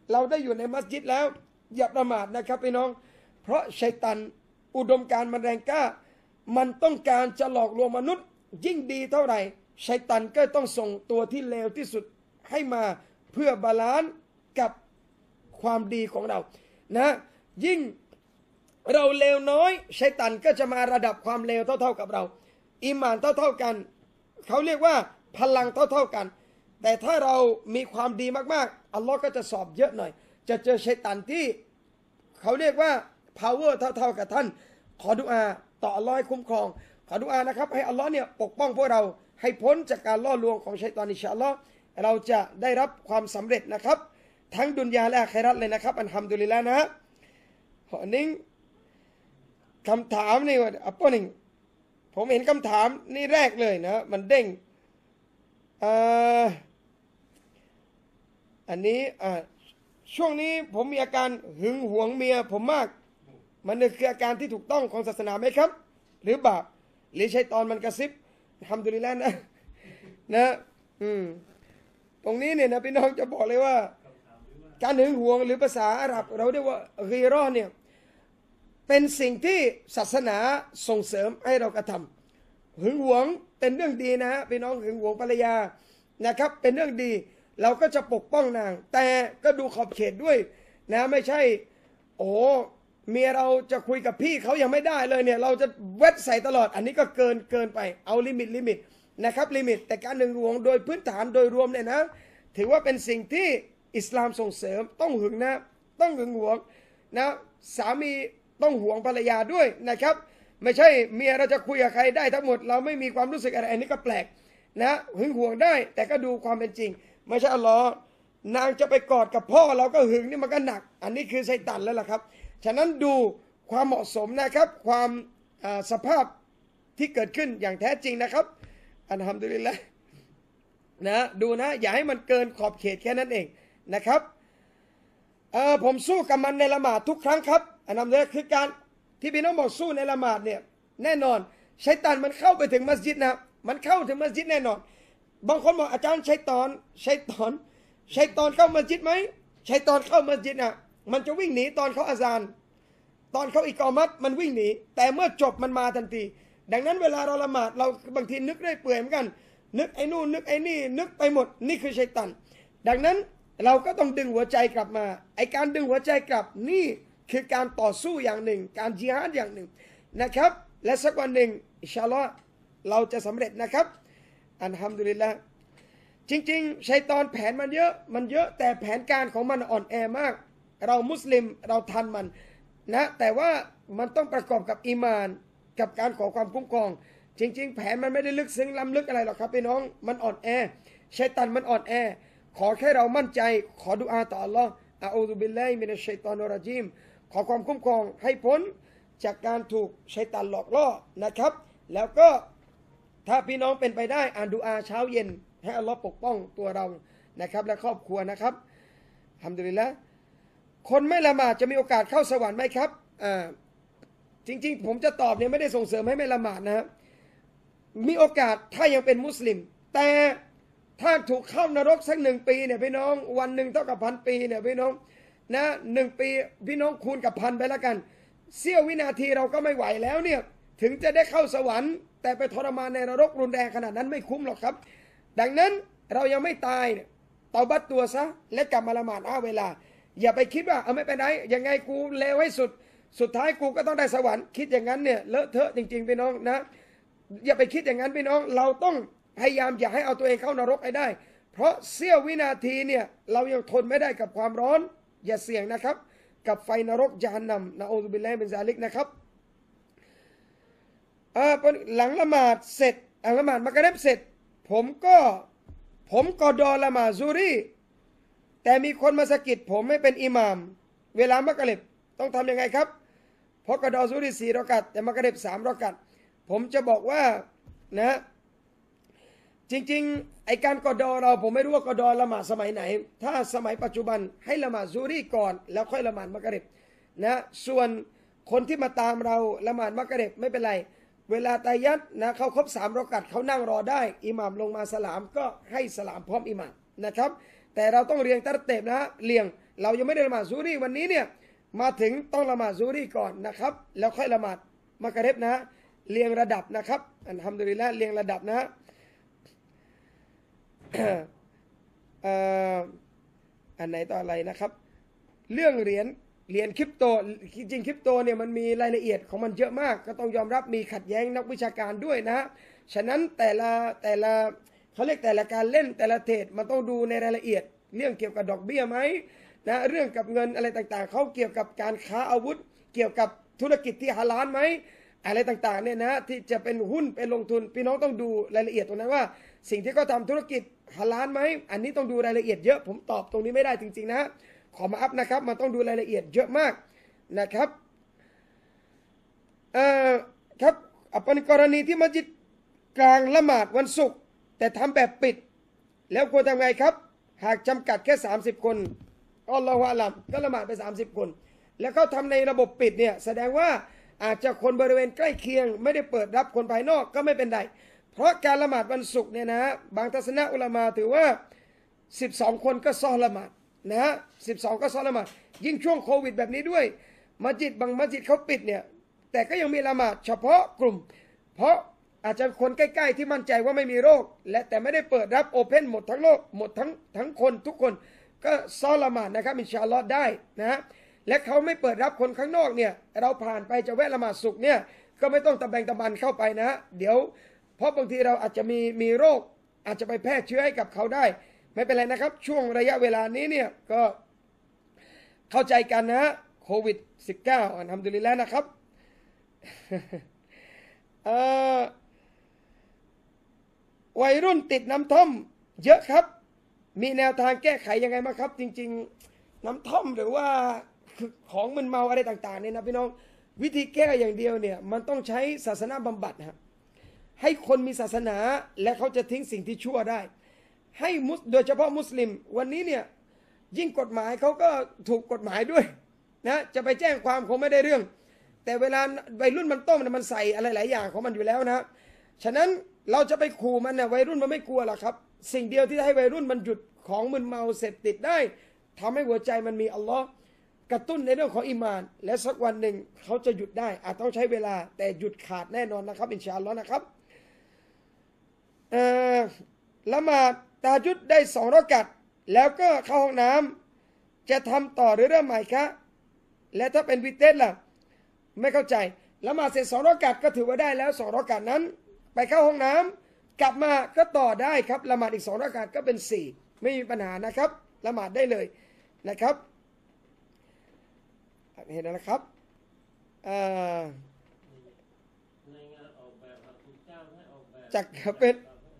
Speaker 1: เราได้อยู่ในมัสยิดแล้วอย่าประมาทนะครับพี่น้องเพราะชัยฏอนอุดมการณ์มันแรงกล้ามันต้องการจะหลอกลวงมนุษย์ยิ่งดีเท่าไหร่ชัยฏอนก็ต้องส่งตัวที่เลวที่สุดให้มาเพื่อบาลานซ์กับความดีของเรานะยิ่งเราเลวน้อยชัยฏอนก็จะมาระดับความเลวเท่าๆกับเราอีหม่านเท่าๆกันเขาเรียกว่าพลังเท่าๆกันแต่ถ้าเรามีความดีมากๆอัลลอฮ์ก็จะสอบเยอะหน่อยจะเจอชัยฏอนที่เขาเรียกว่า power เท่าๆกับท่านขอดุอาต่ออัลลอฮ์ให้คุ้มครองขอดุอานะครับให้อัลลอฮ์เนี่ยปกป้องพวกเราให้พ้นจากการล่อลวงของชัยฏอนอินชาอัลลอฮ์เราจะได้รับความสำเร็จนะครับทั้งดุนยาและอาคิเราะห์เลยนะครับอัลฮัมดุลิลละห์นะขอนิ่งคำถามนี่ว่าอัปปอนิ่งผมเห็นคำถามนี่แรกเลยนะมันเด้งอ่าอันนี้อ่าช่วงนี้ผมมีอาการหึงหวงเมียผมมากมันคืออาการที่ถูกต้องของศาสนาไหมครับหรือบาปหรือชัยฏอนมันกระซิบทำดุลิแลนะนะอืมตรงนี้เนี่ยนะพี่น้องจะบอกเลยว่าการหึงหวงหรือภาษาอาหรับเราเรียกว่ากีรอเนี่ยเป็นสิ่งที่ศาสนาส่งเสริมให้เรากระทำหึงหวงเป็นเรื่องดีนะฮะพี่น้องหึงหวงภรรยานะครับเป็นเรื่องดีเราก็จะปกป้องนางแต่ก็ดูขอบเขตด้วยนะไม่ใช่โอ้เมียเราจะคุยกับพี่เขายังไม่ได้เลยเนี่ยเราจะเวทใส่ตลอดอันนี้ก็เกินเกินไปเอาลิมิตลิมิตนะครับลิมิตแต่การหึงหวงโดยพื้นฐานโดยรวมเนี่ยนะถือว่าเป็นสิ่งที่อิสลามส่งเสริมต้องหึงนะต้องหึงหวงนะสามีต้องหวงภรรยาด้วยนะครับไม่ใช่เมียเราจะคุยกับใครได้ทั้งหมดเราไม่มีความรู้สึกอะไรอันนี้ก็แปลกนะหึงหวงได้แต่ก็ดูความเป็นจริงไม่ใช่อัลลอฮ์นางจะไปกอดกับพ่อเราก็หึงนี่มันก็หนักอันนี้คือชัยฏอนแล้วล่ะครับฉะนั้นดูความเหมาะสมนะครับความสภาพที่เกิดขึ้นอย่างแท้จริงนะครับอัลฮัมดุลิลละห์นะดูนะอย่าให้มันเกินขอบเขตแค่นั้นเองนะครับผมสู้กับมันในละหมาดทุกครั้งครับอันนั้นเลยคือการที่พี่น้องบอกสู้ในละหมาดเนี่ยแน่นอนชัยฏอนมันเข้าไปถึงมัสยิดนะมันเข้าถึงมัสยิดแน่นอนบางคนบอกอาจารย์ชัยฏอนชัยฏอนชัยฏอนเข้ามัสยิดไหมชัยฏอนเข้ามัสยิดนะมันจะวิ่งหนีตอนเขาอาซานตอนเขาอิกอมัตมันวิ่งหนีแต่เมื่อจบมันมาทันทีดังนั้นเวลาเราละหมาดเราบางทีนึกได้เปื่อยเหมือนกันนึกไอ้นู่นนึกไอ้นี่นึกไปหมดนี่คือชัยฏอนดังนั้นเราก็ต้องดึงหัวใจกลับมาไอการดึงหัวใจกลับนี่คือการต่อสู้อย่างหนึ่งการญิฮาดอย่างหนึ่งนะครับและสักวันหนึ่งอินชาอัลลอฮ์เราจะสำเร็จนะครับอัลฮัมดุลิลละห์จริงๆชัยฏอนแผนมันเยอะมันเยอะแต่แผนการของมันอ่อนแอมากเรามุสลิมเราทันมันนะแต่ว่ามันต้องประกอบกับอีมานกับการขอความคุ้มครองจริงๆแผนมันไม่ได้ลึกซึ้งล้ำลึกอะไรหรอกครับพี่น้องมันอ่อนแอชัยฏอนมันอ่อนแอขอแค่เรามั่นใจขอดุอาต่ออัลลอฮ์อะอูซุบิลลาฮิมินัชชัยฏอนิรเราะญีมขอความคุ้มครองให้พ้นจากการถูกชัยฏอนหลอกล่อนะครับแล้วก็ถ้าพี่น้องเป็นไปได้อ่านดุอาเช้าเย็นให้อัลลอฮ์ปกป้องตัวเรานะครับและครอบครัวนะครับอัลฮัมดุลิลละห์คนไม่ละหมาดจะมีโอกาสเข้าสวรรค์ไหมครับอ่าจริงๆผมจะตอบเนี่ยไม่ได้ส่งเสริมให้ไม่ละหมาดนะครับมีโอกาสถ้ายังเป็นมุสลิมแต่ถ้าถูกเข้านรกสักหนึ่งปีเนี่ยพี่น้องวันหนึ่งเท่ากับพันปีเนี่ยพี่น้องนะหนึ่งปีพี่น้องคูณกับพันไปแล้วกันเสี้ยววินาทีเราก็ไม่ไหวแล้วเนี่ยถึงจะได้เข้าสวรรค์แต่ไปทรมานในนรกรุนแรงขนาดนั้นไม่คุ้มหรอกครับดังนั้นเรายังไม่ตายเนี่ยเตาบัตตัวซะและกลับมาละหมาดอ้าเวลาอย่าไปคิดว่าเอาไม่เป็นไรยังไงกูเลวให้สุดสุดท้ายกูก็ต้องได้สวรรค์คิดอย่างนั้นเนี่ยเลอะเทอะจริงๆพี่น้องนะอย่าไปคิดอย่างนั้นพี่น้องเราต้องพยายามอย่าให้เอาตัวเองเข้านรกให้ได้เพราะเสี้ยววินาทีเนี่ยเรายังทนไม่ได้กับความร้อนอย่าเสี่ยงนะครับกับไฟนรกญะฮันนัมนะอูซุบิลลาฮิมินซาลิกนะครับอ่าหลังละหมาดเสร็จหลังละหมาดมักริบเสร็จผมก็ผมกอดอละหมาดซุรีแต่มีคนมาสะกิดผมไม่เป็นอิหม่ามเวลามักริบต้องทำยังไงครับเพราะกอดอซุรีสี่รอกัตแต่มักริบสามรอกัตผมจะบอกว่านะจริงๆไอการกอดอเราผมไม่รู้ว่ากอดอละหมาดสมัยไหนถ้าสมัยปัจจุบันให้ละหมาดซุรีก่อนแล้วค่อยละหมาดมักริบนะส่วนคนที่มาตามเราละหมาดมักริบไม่เป็นไรเวลาตายัดนะเขาครบสามรอกัตเขานั่งรอได้อิหม่ามลงมาสลามก็ให้สลามพร้อมอิหม่ามนะครับแต่เราต้องเรียงตัดเต็บนะเรียงเรายังไม่ได้ละหมาดซูรีวันนี้เนี่ยมาถึงต้องละหมาดซูรีก่อนนะครับแล้วค่อยละหมาดมักริบนะเรียงระดับนะครับอัลฮัมดุลิลละห์เรียงระดับนะอันไหนต่ออะไรนะครับเรื่องเหรียญเหรียญคริปโตจริงคริปโตเนี่ยมันมีรายละเอียดของมันเยอะมากก็ต้องยอมรับมีขัดแย้งนักวิชาการด้วยนะฉะนั้นแต่ละแต่ละเขาเรียกแต่ละการเล่นแต่ละเทรดมันต้องดูในรายละเอียดเรื่องเกี่ยวกับดอกเบี้ยไหมนะเรื่องกับเงินอะไรต่างๆเขาเกี่ยวกับการค้าอาวุธเกี่ยวกับธุรกิจที่ฮาลาลไหมอะไรต่างๆเนี่ยนะที่จะเป็นหุ้นเป็นลงทุนพี่น้องต้องดูรายละเอียดตรงนั้นว่าสิ่งที่เขาทำธุรกิจฮาลาลไหมอันนี้ต้องดูรายละเอียดเยอะผมตอบตรงนี้ไม่ได้จริงๆนะขอมาอัพนะครับมันต้องดูรายละเอียดเยอะมากนะครับเอ่อครับเป็นกรณีที่มัสยิดกลางละหมาดวันศุกร์แต่ทำแบบปิดแล้วควรทำไงครับหากจำกัดแค่สามสิบคนอัลลอฮฺอะลัมก็ละหมาดไปสามสิบคนแล้วเขาทำในระบบปิดเนี่ยแสดงว่าอาจจะคนบริเวณใกล้เคียงไม่ได้เปิดรับคนภายนอกก็ไม่เป็นไรเพราะการละหมาดวันศุกร์เนี่ยนะบางทัศนะอุลามะถือว่าสิบสองคนก็ซ้อละหมาดนะฮะสิบสองก็ซ้อละหมาดยิ่งช่วงโควิดแบบนี้ด้วยมัสยิดบางมัสยิดเขาปิดเนี่ยแต่ก็ยังมีละหมาดเฉพาะกลุ่มเพราะอาจจะคนใกล้ๆที่มั่นใจว่าไม่มีโรคและแต่ไม่ได้เปิดรับโอเพนหมดทั้งโลกหมดทั้งทั้งคนทุกคนก็ซ้อละหมาดนะครับอินชาอัลลอฮ์ได้นะฮะและเขาไม่เปิดรับคนข้างนอกเนี่ยเราผ่านไปจะแวะละหมาดศุกร์เนี่ยก็ไม่ต้องตะแบงตะบันเข้าไปนะเดี๋ยวเพราะบางทีเราอาจจะมีมีโรคอาจจะไปแพร่เชื้อให้กับเขาได้ไม่เป็นไรนะครับช่วงระยะเวลานี้เนี่ยก็เข้าใจกันนะโควิด สิบเก้า อัลฮัมดุลิลละห์นะครับวัยรุ่นติดน้ำท่อมเยอะครับมีแนวทางแก้ไขยังไงบ้างครับจริงๆน้ำท่อมหรือว่าของมึนเมาอะไรต่างๆเนี่ยนะพี่น้องวิธีแก้อย่างเดียวเนี่ยมันต้องใช้ศาสนาบำบัดครับให้คนมีศาสนาและเขาจะทิ้งสิ่งที่ชั่วได้ให้มุสโดยเฉพาะมุสลิมวันนี้เนี่ยยิ่งกฎหมายเขาก็ถูกกฎหมายด้วยนะจะไปแจ้งความคงไม่ได้เรื่องแต่เวลาวัยรุ่นมันต้มมันใส่อะไรหลายอย่างของมันอยู่แล้วนะฉะนั้นเราจะไปขู่มันเนี่ยวัยรุ่นมันไม่กลัวหรอกครับสิ่งเดียวที่ให้วัยรุ่นมันหยุดของมึนเมาเสพติดได้ทำให้หัวใจมันมีอัลลอฮ์กระตุ้นในเรื่องของอีมานและสักวันหนึ่งเขาจะหยุดได้อาจต้องใช้เวลาแต่หยุดขาดแน่นอนนะครับอินชาอัลลอฮ์นะครับเอ่อละหมาดตะฮัจญุดได้สองรอกาตแล้วก็เข้าห้องน้ำจะทำต่อหรือเริ่มใหม่คะและถ้าเป็นวิเตสล่ะไม่เข้าใจละหมาดเสร็จสองรอกาตก็ถือว่าได้แล้วสองรอกาตนั้นไปเข้าห้องน้ำกลับมาก็ต่อได้ครับละหมาดอีกสองรอกาตก็เป็นสี่ไม่มีปัญหานะครับละหมาดได้เลยนะครับเห็นนะครับจากเป็น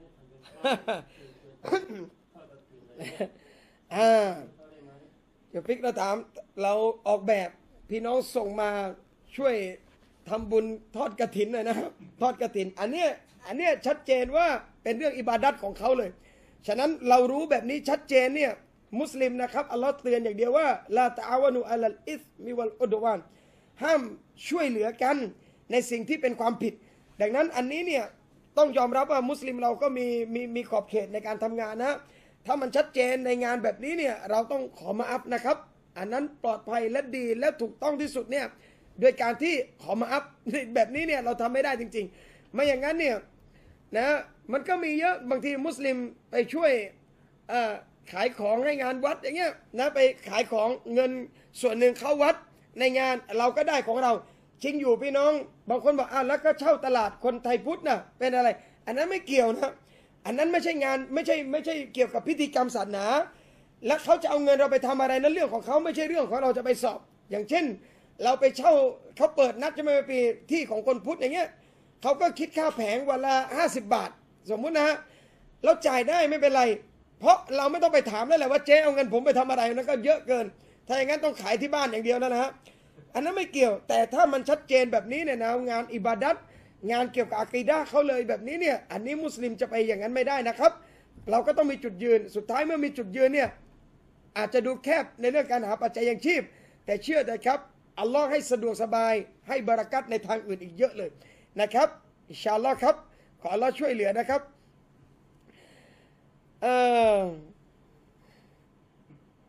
Speaker 1: อ่าเดี๋ยวพิกเราถามเราออกแบบพี่น้องส่งมาช่วยทำบุญทอดกฐินหน่อยนะครับทอดกฐินอันเนี้ยอันเนี้ยชัดเจนว่าเป็นเรื่องอิบาดัตของเขาเลยฉะนั้นเรารู้แบบนี้ชัดเจนเนี่ยมุสลิมนะครับอัลลอฮ์เตือนอย่างเดียวว่าลาตะอาวานุอัลลอิสมิวัลอุดวานห้ามช่วยเหลือกันในสิ่งที่เป็นความผิดดังนั้นอันนี้เนี่ยต้องยอมรับว่ามุสลิมเราก็มีมีมีขอบเขตในการทำงานนะถ้ามันชัดเจนในงานแบบนี้เนี่ยเราต้องขอมาอัพนะครับอันนั้นปลอดภัยและดีและถูกต้องที่สุดเนี่ยโดยการที่ขอมาอัพแบบนี้เนี่ยเราทำไม่ได้จริงๆไม่อย่างนั้นเนี่ยนะมันก็มีเยอะบางทีมุสลิมไปช่วยขายของให้งานวัดอย่างเงี้ยนะไปขายของเงินส่วนหนึ่งเข้าวัดในงานเราก็ได้ของเราจริงอยู่พี่น้องบางคนบอกอ่ะแล้วก็เช่าตลาดคนไทยพุทธนะเป็นอะไรอันนั้นไม่เกี่ยวนะอันนั้นไม่ใช่งานไม่ใช่ไม่ใช่เกี่ยวกับพิธีกรรมศาสนาและเขาจะเอาเงินเราไปทำอะไรนั้นเรื่องของเขาไม่ใช่เรื่องของเราจะไปสอบอย่างเช่นเราไปเช่าเขาเปิดนัดจะไม่ไปปีที่ของคนพุทธอย่างเงี้ยเขาก็คิดค่าแผงวันละห้าสิบบาทสมมุตินะฮะเราจ่ายได้ไม่เป็นไรเพราะเราไม่ต้องไปถามแล้วแหละว่าเจ๊เอาเงินผมไปทำอะไรนั่นก็เยอะเกินถ้าอย่างนั้นต้องขายที่บ้านอย่างเดียวนะฮะอันนั้นไม่เกี่ยวแต่ถ้ามันชัดเจนแบบนี้เนี่ยนะงานอิบาดัตงานเกี่ยวกับอะกีดะห์เขาเลยแบบนี้เนี่ยอันนี้มุสลิมจะไปอย่างนั้นไม่ได้นะครับเราก็ต้องมีจุดยืนสุดท้ายเมื่อมีจุดยืนเนี่ยอาจจะดูแคบในเรื่องการหาปัจจัยยังชีพแต่เชื่อเถอะครับอัลลอฮ์ให้สะดวกสบายให้บารักัตในทางอื่นอีกเยอะเลยนะครับอินชาอัลลอฮ์ครับขออัลลอฮ์ช่วยเหลือนะครับ เอ่อ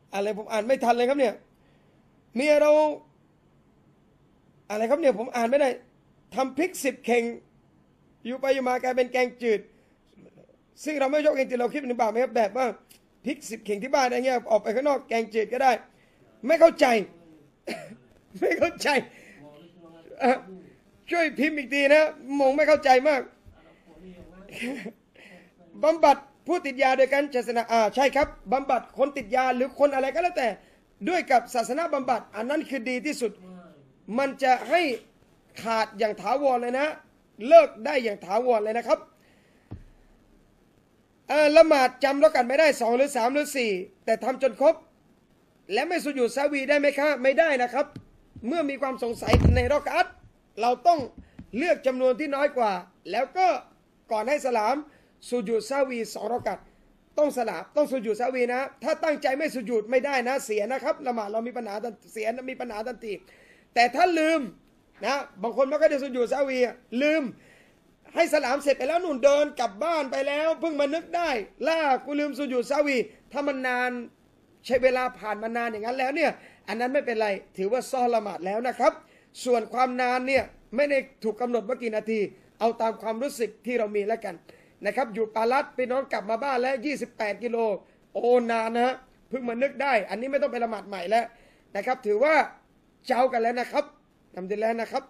Speaker 1: อะไรผมอ่านไม่ทันเลยครับเนี่ยเมียเราอะไรครับเนี่ยผมอ่านไม่ได้ทำพริกสิบเข่งอยู่ไปอยู่มากลายเป็นแกงจืดซึ่งเราไม่ยกเองแต่เราคิดเป็นบาปไหมครับแบบว่าพริกสิบเข่งที่บ้านอะไรเงี้ยออกไปข้างนอกแกงจืดก็ได้ไม่เข้าใจ ไม่เข้าใจช่วยพิมพ์อีกทีนะมงไม่เข้าใจมาก บำบัดผู้ติดยาโดยการศาสนาอ่าใช่ครับบำบัดคนติดยาหรือคนอะไรก็แล้วแต่ด้วยกับศาสนาบำบัดอันนั้นคือดีที่สุดมันจะให้ขาดอย่างถาวรเลยนะเลิกได้อย่างถาวรเลยนะครับละหมาดจำแล้วกันไม่ได้สองหรือสามหรือสี่แต่ทำจนครบและไม่สุญูดซาวีได้ไหมคะไม่ได้นะครับเมื่อมีความสงสัยในรอกอัตเราต้องเลือกจำนวนที่น้อยกว่าแล้วก็ก่อนให้สลามสุญูดซาวีสองรอกอัตต้องสลามต้องสุญูดซาวีนะถ้าตั้งใจไม่สุญูดไม่ได้นะเสียนะครับละหมาดเรามีปัญหาเสียมีปัญหาทันทีแต่ถ้าลืมนะบางคนไม่ก็ได้สุญูดซาวีลืมให้สลามเสร็จไปแล้วนุ่นเดินกลับบ้านไปแล้วเพิ่งมานึกได้ล่ากูลืมสุญูดซาวีถ้ามันนานใช้เวลาผ่านมานานอย่างนั้นแล้วเนี่ยอันนั้นไม่เป็นไรถือว่าซ้อละหมาดแล้วนะครับส่วนความนานเนี่ยไม่ได้ถูกกำหนดว่ากี่นาทีเอาตามความรู้สึกที่เรามีแล้วกันนะครับอยู่ปาลัดไปน้องกลับมาบ้านแล้วยี่สิบแปดกิโลโอ้นานนะเพิ่งมานึกได้อันนี้ไม่ต้องไปละหมาดใหม่แล้วนะครับถือว่าเจ้ากันแล้วนะครับทำดีแล้วนะครับ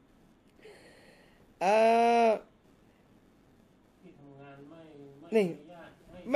Speaker 1: เอ่อนี่ไม่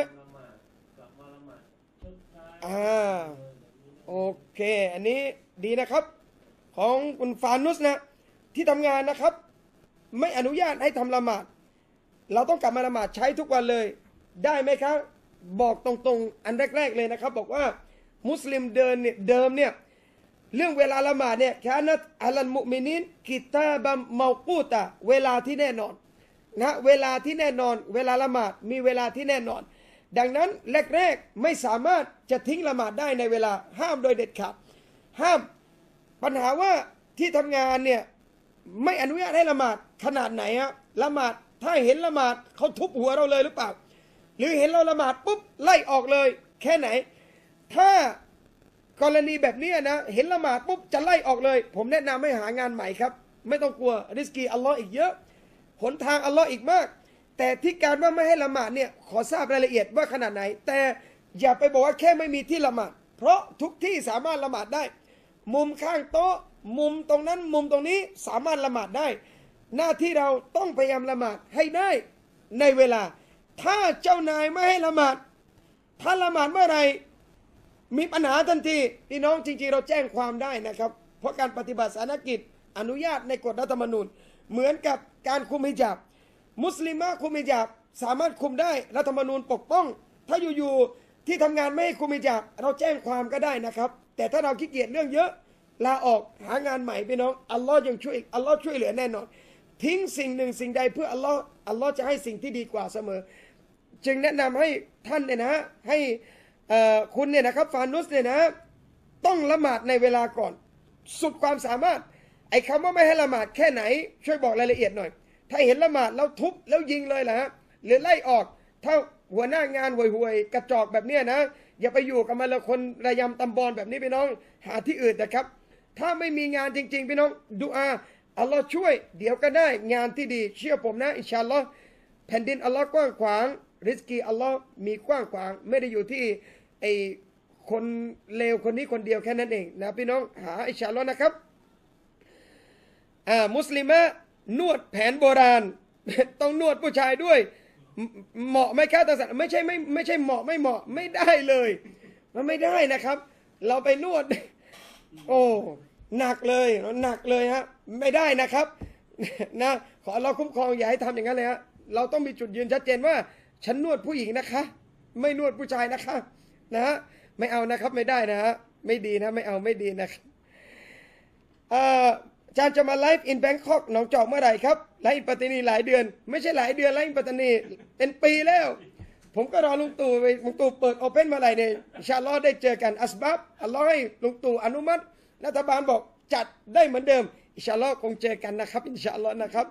Speaker 1: อ่าโอเคอันนี้ดีนะครับของคุณฟานุสนะที่ทำงานนะครับไม่อนุญาตให้ทำละหมาดเราต้องกลับมาละหมาดใช้ทุกวันเลยได้ไหมครับบอกตรงๆอันแรกๆเลยนะครับบอกว่ามุสลิมเดินเนี่ยเดิมเนี่ยเรื่องเวลาละหมาดเนี่ยคานัตอัลันมุมินินกิตาบัมเมากูตะเวลาที่แน่นอนนะเวลาที่แน่นอนเวลาละหมาดมีเวลาที่แน่นอนดังนั้นแรกๆไม่สามารถจะทิ้งละหมาดได้ในเวลาห้ามโดยเด็ดขาดห้ามปัญหาว่าที่ทำงานเนี่ยไม่อนุญาตให้ละหมาดขนาดไหนฮะละหมาดถ้าเห็นละหมาดเขาทุบหัวเราเลยหรือเปล่าหรือเห็นเราละหมาดปุ๊บไล่ออกเลยแค่ไหนถ้ากรณีแบบนี้นะเห็นละหมาดปุ๊บจะไล่ออกเลยผมแนะนำให้หางานใหม่ครับไม่ต้องกลัวริสกีอัลลอฮ์อีกเยอะหนทางอัลลอฮ์อีกมากแต่ที่การว่าไม่ให้ละหมาดเนี่ยขอทราบรายละเอียดว่าขนาดไหนแต่อย่าไปบอกว่าแค่ไม่มีที่ละหมาดเพราะทุกที่สามารถละหมาดได้มุมข้างโต๊ะมุมตรงนั้นมุมตรงนี้สามารถละหมาดได้หน้าที่เราต้องพยายามละหมาดให้ได้ในเวลาถ้าเจ้านายไม่ให้ละหมาดถ้าละหมาดเมื่อไรมีปัญหาทันทีพี่น้องจริงๆเราแจ้งความได้นะครับเพราะการปฏิบัติศาสนกิจอนุญาตในกฎรัฐธรรมนูญเหมือนกับการคุมฮิญาบมุสลิมะคุมฮิญาบสามารถคุมได้รัฐธรรมนูญปกป้องถ้าอยู่ๆที่ทำงานไม่ให้คุมฮิญาบเราแจ้งความก็ได้นะครับแต่ถ้าเราขี้เกียจเรื่องเยอะลาออกหางานใหม่พี่น้องอัลลอฮ์ยังช่วยอัลลอฮ์ช่วยเหลือแน่นอนทิ้งสิ่งหนึ่งสิ่งใดเพื่ออัลลอฮ์อัลลอฮ์จะให้สิ่งที่ดีกว่าเสมอจึงแนะนำให้ท่านเนี่ยนะให้คุณเนี่ยนะครับฟานุสเนี่ยนะต้องละหมาดในเวลาก่อนสุดความสามารถไอ้คำว่าไม่ให้ละหมาดแค่ไหนช่วยบอกรายละเอียดหน่อยถ้าเห็นละหมาดแล้วทุบแล้วยิงเลยล่ะฮะหรือไล่ออกถ้าหัวหน้างานห่วยๆกระจอกแบบเนี้ยนะอย่าไปอยู่กับมันละคนระยำตำบอลแบบนี้พี่น้องหาที่อื่นนะครับถ้าไม่มีงานจริงๆพี่น้องดุอาอัลลอฮ์ช่วยเดี๋ยวก็ได้งานที่ดีเชื่อผมนะอินชาอัลลอฮ์แผ่นดินอัลลอฮ์กว้างขวางริสกีอัลลอฮ์มีกว้างขวางไม่ได้อยู่ที่ไอ้คนเลวคนนี้คนเดียวแค่นั้นเองนะพี่น้องหาอินชาอัลลอฮ์นะครับอ่ามุสลิมะนวดแผนโบราณ ต้องนวดผู้ชายด้วยเหมาะไหมครับแต่ไม่ใช่ไม่ไม่ใช่เหมาะไม่เหมาะไม่ได้เลยมันไม่ได้นะครับเราไปนวดโอ้หนักเลยหนักเลยฮะไม่ได้นะครับนะขอเราคุ้มครองอย่าให้ทำอย่างนั้นเลยฮะเราต้องมีจุดยืนชัดเจนว่าฉันนวดผู้หญิงนะคะไม่นวดผู้ชายนะคะนะฮะไม่เอานะครับไม่ได้นะฮะไม่ดีนะไม่เอาไม่ดีนะครับอาจารย์จะมาไลฟ์อินแบงคอกหนองจอกเมื่อไหร่ครับไลฟ์อินปัตตานีหลายเดือนไม่ใช่หลายเดือนไลฟ์อินปัตตานีเป็นปีแล้วผมก็รอลุงตู่ไปลุงตู่เปิดโอเพ่นเมื่อไหร่เนี่ยอินชาอัลลอฮ์ได้เจอกันอัสบับอัลลอฮ์ให้ลุงตู่อนุมัติรัฐบาลบอกจัดได้เหมือนเดิมอินชาอัลลอฮ์คงเจอกันนะครับอินชาอัลลอฮ์นะครับ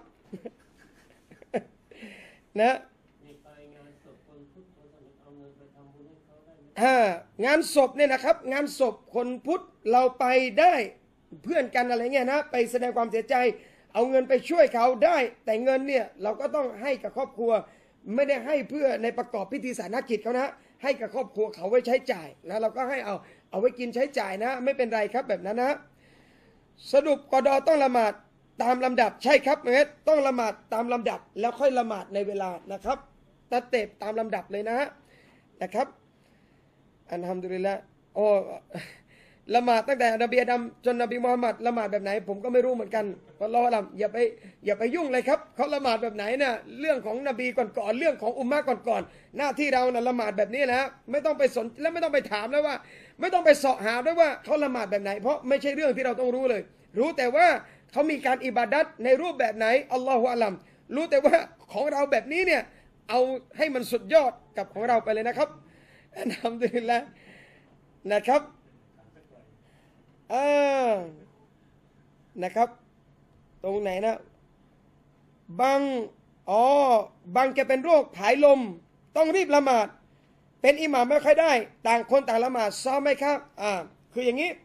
Speaker 1: นะงานศพเนี่ยนะครับงานศพคนพุทธเราไปได้เพื่อนกันอะไรเงี้ยนะไปแสดงความเสียใจเอาเงินไปช่วยเขาได้แต่เงินเนี่ยเราก็ต้องให้กับครอบครัวไม่ได้ให้เพื่อในประกอบพิธีศาสนกิจเขานะให้กับครอบครัวเขาไว้ใช้จ่ายนะเราก็ให้เอาเอาไว้กินใช้จ่ายนะไม่เป็นไรครับแบบนั้นนะสรุปกดอต้องละหมาดตามลำดับใช่ครับเมธต้องละหมาดตามลำดับแล้วค่อยละหมาดในเวลานะครับตัดเตบตามลำดับเลยนะนะครับอัลฮัมดุลิลละห์โอ้ละหมาดตั้งแต่นบีอาดัมจนนบีมุฮัมมัดละหมาดแบบไหนผมก็ไม่รู้เหมือนกันเพราะเราละอย่าไปอย่าไปยุ่งเลยครับเขาละหมาดแบบไหนเนี่ยเรื่องของนบีก่อนๆเรื่องของอุมมะก่อนๆหน้าที่เรานะละหมาดแบบนี้นะไม่ต้องไปสนและไม่ต้องไปถามแล้วว่าไม่ต้องไปเสาะหาด้วยว่าเขาละหมาดแบบไหนเพราะไม่ใช่เรื่องที่เราต้องรู้เลยรู้แต่ว่าเขามีการอิบาดัตในรูปแบบไหนอัลลอฮฺอะลัมรู้แต่ว่าของเราแบบนี้เนี่ยเอาให้มันสุดยอดกับของเราไปเลยนะครับอัลฮัมดุลิลละห์นะครับอ่านะครับตรงไหนนะบางอ๋อบางแกเป็นโรคผายลมต้องรีบละหมาดเป็นอิหม่ามไม่ค่อยได้ต่างคนต่างละหมาดซ้อมไหมครับอ่าคืออย่างนี้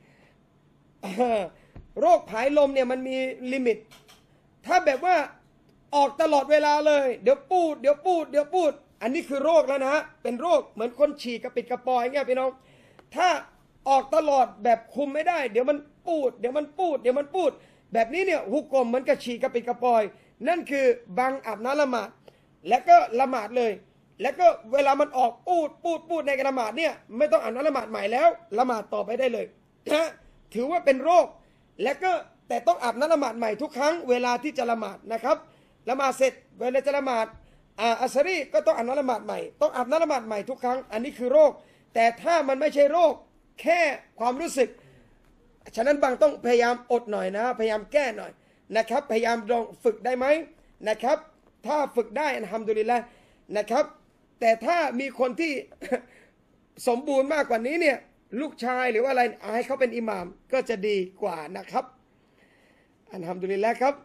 Speaker 1: โรคผายลมเนี่ยมันมีลิมิตถ้าแบบว่าออกตลอดเวลาเลยเดี๋ยวปูดเดี๋ยวปูดเดี๋ยวปูดอันนี้คือโรคแล้วนะเป็นโรคเหมือนคนฉี่กระปิดกระปอยเงี้ยพี่น้องถ้าออกตลอดแบบคุมไม่ได้เดี๋ยวมันปูดเดี๋ยวมันปูดเดี๋ยวมันปูดแบบนี้เนี่ยหุกกลมเหมือนกับฉี่กระปิดกระปอยนั่นคือบางอาบน้ำละหมาดแล้วก็ละหมาดเลยแล้วก็เวลามันออกปูดปูดปูดในการละหมาดเนี่ยไม่ต้องอาบน้ำละหมาดใหม่แล้วละหมาดต่อไปได้เลยนะถือว่าเป็นโรคแล้วก็แต่ต้องอาบน้ำละหมาดใหม่ทุกครั้งเวลาที่จะละหมาดนะครับละหมาดเสร็จเวลาจะละหมาดอ่าอัสรีก็ต้องอาบน้ำละหมาดใหม่ต้องอาบน้ำละหมาดใหม่ทุกครั้งอันนี้คือโรคแต่ถ้ามันไม่ใช่โรคแค่ความรู้สึกฉะนั้นบางต้องพยายามอดหน่อยนะพยายามแก้หน่อยนะครับพยายามลองฝึกได้ไหมนะครับถ้าฝึกได้อัลฮัมดุลิลละห์นะครับแต่ถ้ามีคนที่สมบูรณ์มากกว่านี้เนี่ยลูกชายหรือว่าอะไรให้เขาเป็นอิหม่ามก็จะดีกว่านะครับอัลฮัมดุลิลละห์ครับ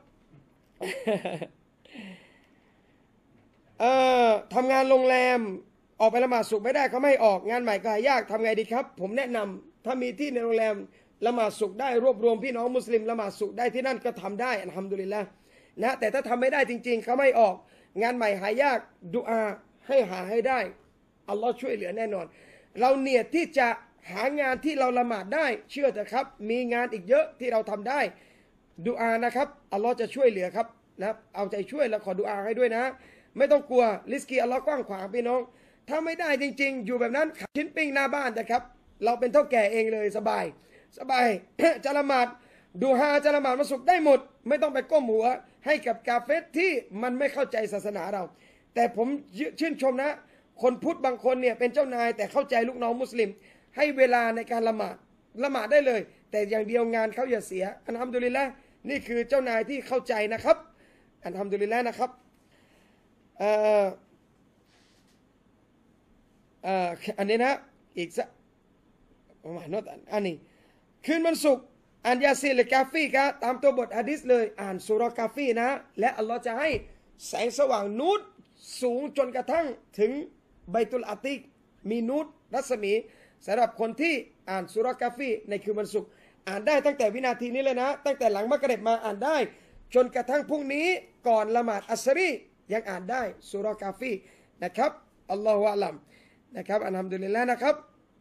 Speaker 1: เอ่อทำงานโรงแรมออกไปละหมาดสุกไม่ได้เขาไม่ออกงานใหม่ก็หายากทำไงดีครับผมแนะนำถ้ามีที่ในโรงแรมละหมาดสุกได้รวบรวมพี่น้องมุสลิมละหมาดสุกได้ที่นั่นก็ทำได้อัลฮัมดุลิลละห์นะแต่ถ้าทำไม่ได้จริงๆเขาไม่ออกงานใหม่หายากดุอาให้หาให้ได้อัลลอฮ์ช่วยเหลือแน่นอนเราเนียดที่จะหางานที่เราละหมาดได้เชื่อเถอะครับมีงานอีกเยอะที่เราทำได้ดุอานะครับอัลลอฮ์จะช่วยเหลือครับนะเอาใจช่วยแล้วขอดุอาให้ด้วยนะไม่ต้องกลัวริสกีอัลลอฮ์กว้างขวางพี่น้องถ้าไม่ได้จริงๆอยู่แบบนั้นชิ้นปิ้งหน้าบ้านนะครับเราเป็นเท่าแก่เองเลยสบายสบาย จะละหมาดดูฮาจะละหมาดมาสุกได้หมดไม่ต้องไปก้มหัวให้กับกาเฟสที่มันไม่เข้าใจศาสนาเราแต่ผมชื่นชมนะคนพุทธบางคนเนี่ยเป็นเจ้านายแต่เข้าใจลูกน้องมุสลิมให้เวลาในการละหมาดละหมาดได้เลยแต่อย่างเดียวงานเขาอย่าเสียอัลฮัมดุลิลละห์นี่คือเจ้านายที่เข้าใจนะครับอัลฮัมดุลิลละห์นะครับเอ่ออ่าอันนี้นะอีกสักประมาณนั้นอันนี้คืนวันศุกร์อ่านยาซีนหรือกาฟีกะตามตัวบทหะดีษเลยอ่านสุเราะห์กาฟีนะและอัลลอฮ์จะให้แสงสว่างนูรสูงจนกระทั่งถึงไบตุลอาติกมีนูรรัศมีสำหรับคนที่อ่านสุเราะห์กาฟีในคืนวันศุกร์อ่านได้ตั้งแต่วินาทีนี้เลยนะตั้งแต่หลังมักริบมาอ่านได้จนกระทั่งพรุ่งนี้ก่อนละหมาดอัสรียังอ่านได้สุเราะห์กาฟีนะครับอัลลอฮฺอะลัมนะครับอัลฮัมดุลิลละห์นะครับ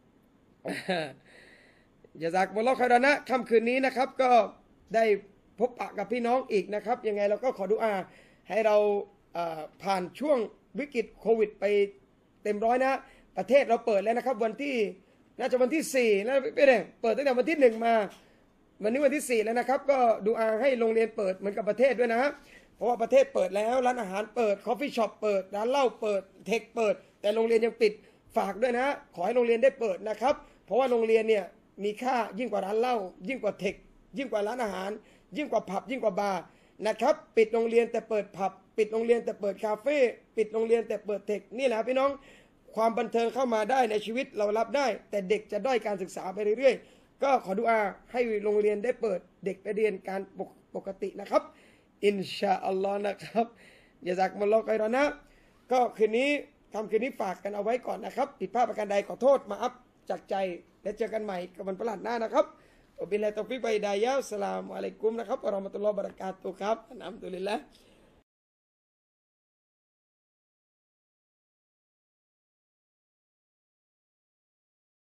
Speaker 1: ยะซากุมุลลอฮุค็อยรอนะค่ำคืนนี้นะครับก็ได้พบปะกับพี่น้องอีกนะครับยังไงเราก็ขอดุอาให้เราผ่านช่วงวิกฤตโควิดไปเต็มร้อยนะประเทศเราเปิดแล้วนะครับวันที่น่าจะวันที่สี่แล้วไม่ได้เปิดตั้งแต่วันที่หนึ่งมาวันนี้วันที่สี่แล้วนะครับก็ดุอาให้โรงเรียนเปิดเหมือนกับประเทศด้วยนะเพราะว่าประเทศเปิดแล้วร้านอาหารเปิดคอฟฟี่ช็อปเปิดร้านเหล้าเปิดเทคเปิดแต่โรงเรียนยังปิดฝากด้วยนะขอให้โรงเรียนได้เปิดนะครับเพราะว่าโรงเรียนเนี่ยมีค่ายิ่งกว่าร้านเหล้ายิ่งกว่าเทคยิ่งกว่าร้านอาหารยิ่งกว่าผับยิ่งกว่าบาร์นะครับปิดโรงเรียนแต่เปิดผับปิดโรงเรียนแต่เปิดคาเฟ่ปิดโรงเรียนแต่เปิดเทคนี่แหละพี่น้องความบันเทิงเข้ามาได้ในชีวิตเรารับได้แต่เด็กจะด้อยการศึกษาไปเรื่อยๆก็ขอดุอาให้โรงเรียนได้เปิดเด็กไปเรียนการปกตินะครับอินชาอัลลอฮ์นะครับยะซากุมุลลอฮุค็อยรอนะก็คืนนี้คำคืนนี้ฝากกันเอาไว้ก่อนนะครับผิดพลาดประการใดขอโทษมาอัพจากใจและเจอกันใหม่กับวันพฤหัสหน้านะครับอับิลลาฮิตอฟิกวะฮิดายะฮ์อัสสลามุอะลัยกุมนะครับวะเราะห์มะตุลลอฮ์วะบะเราะกาตุฮ์ครับอัลฮัมดุลิลละห์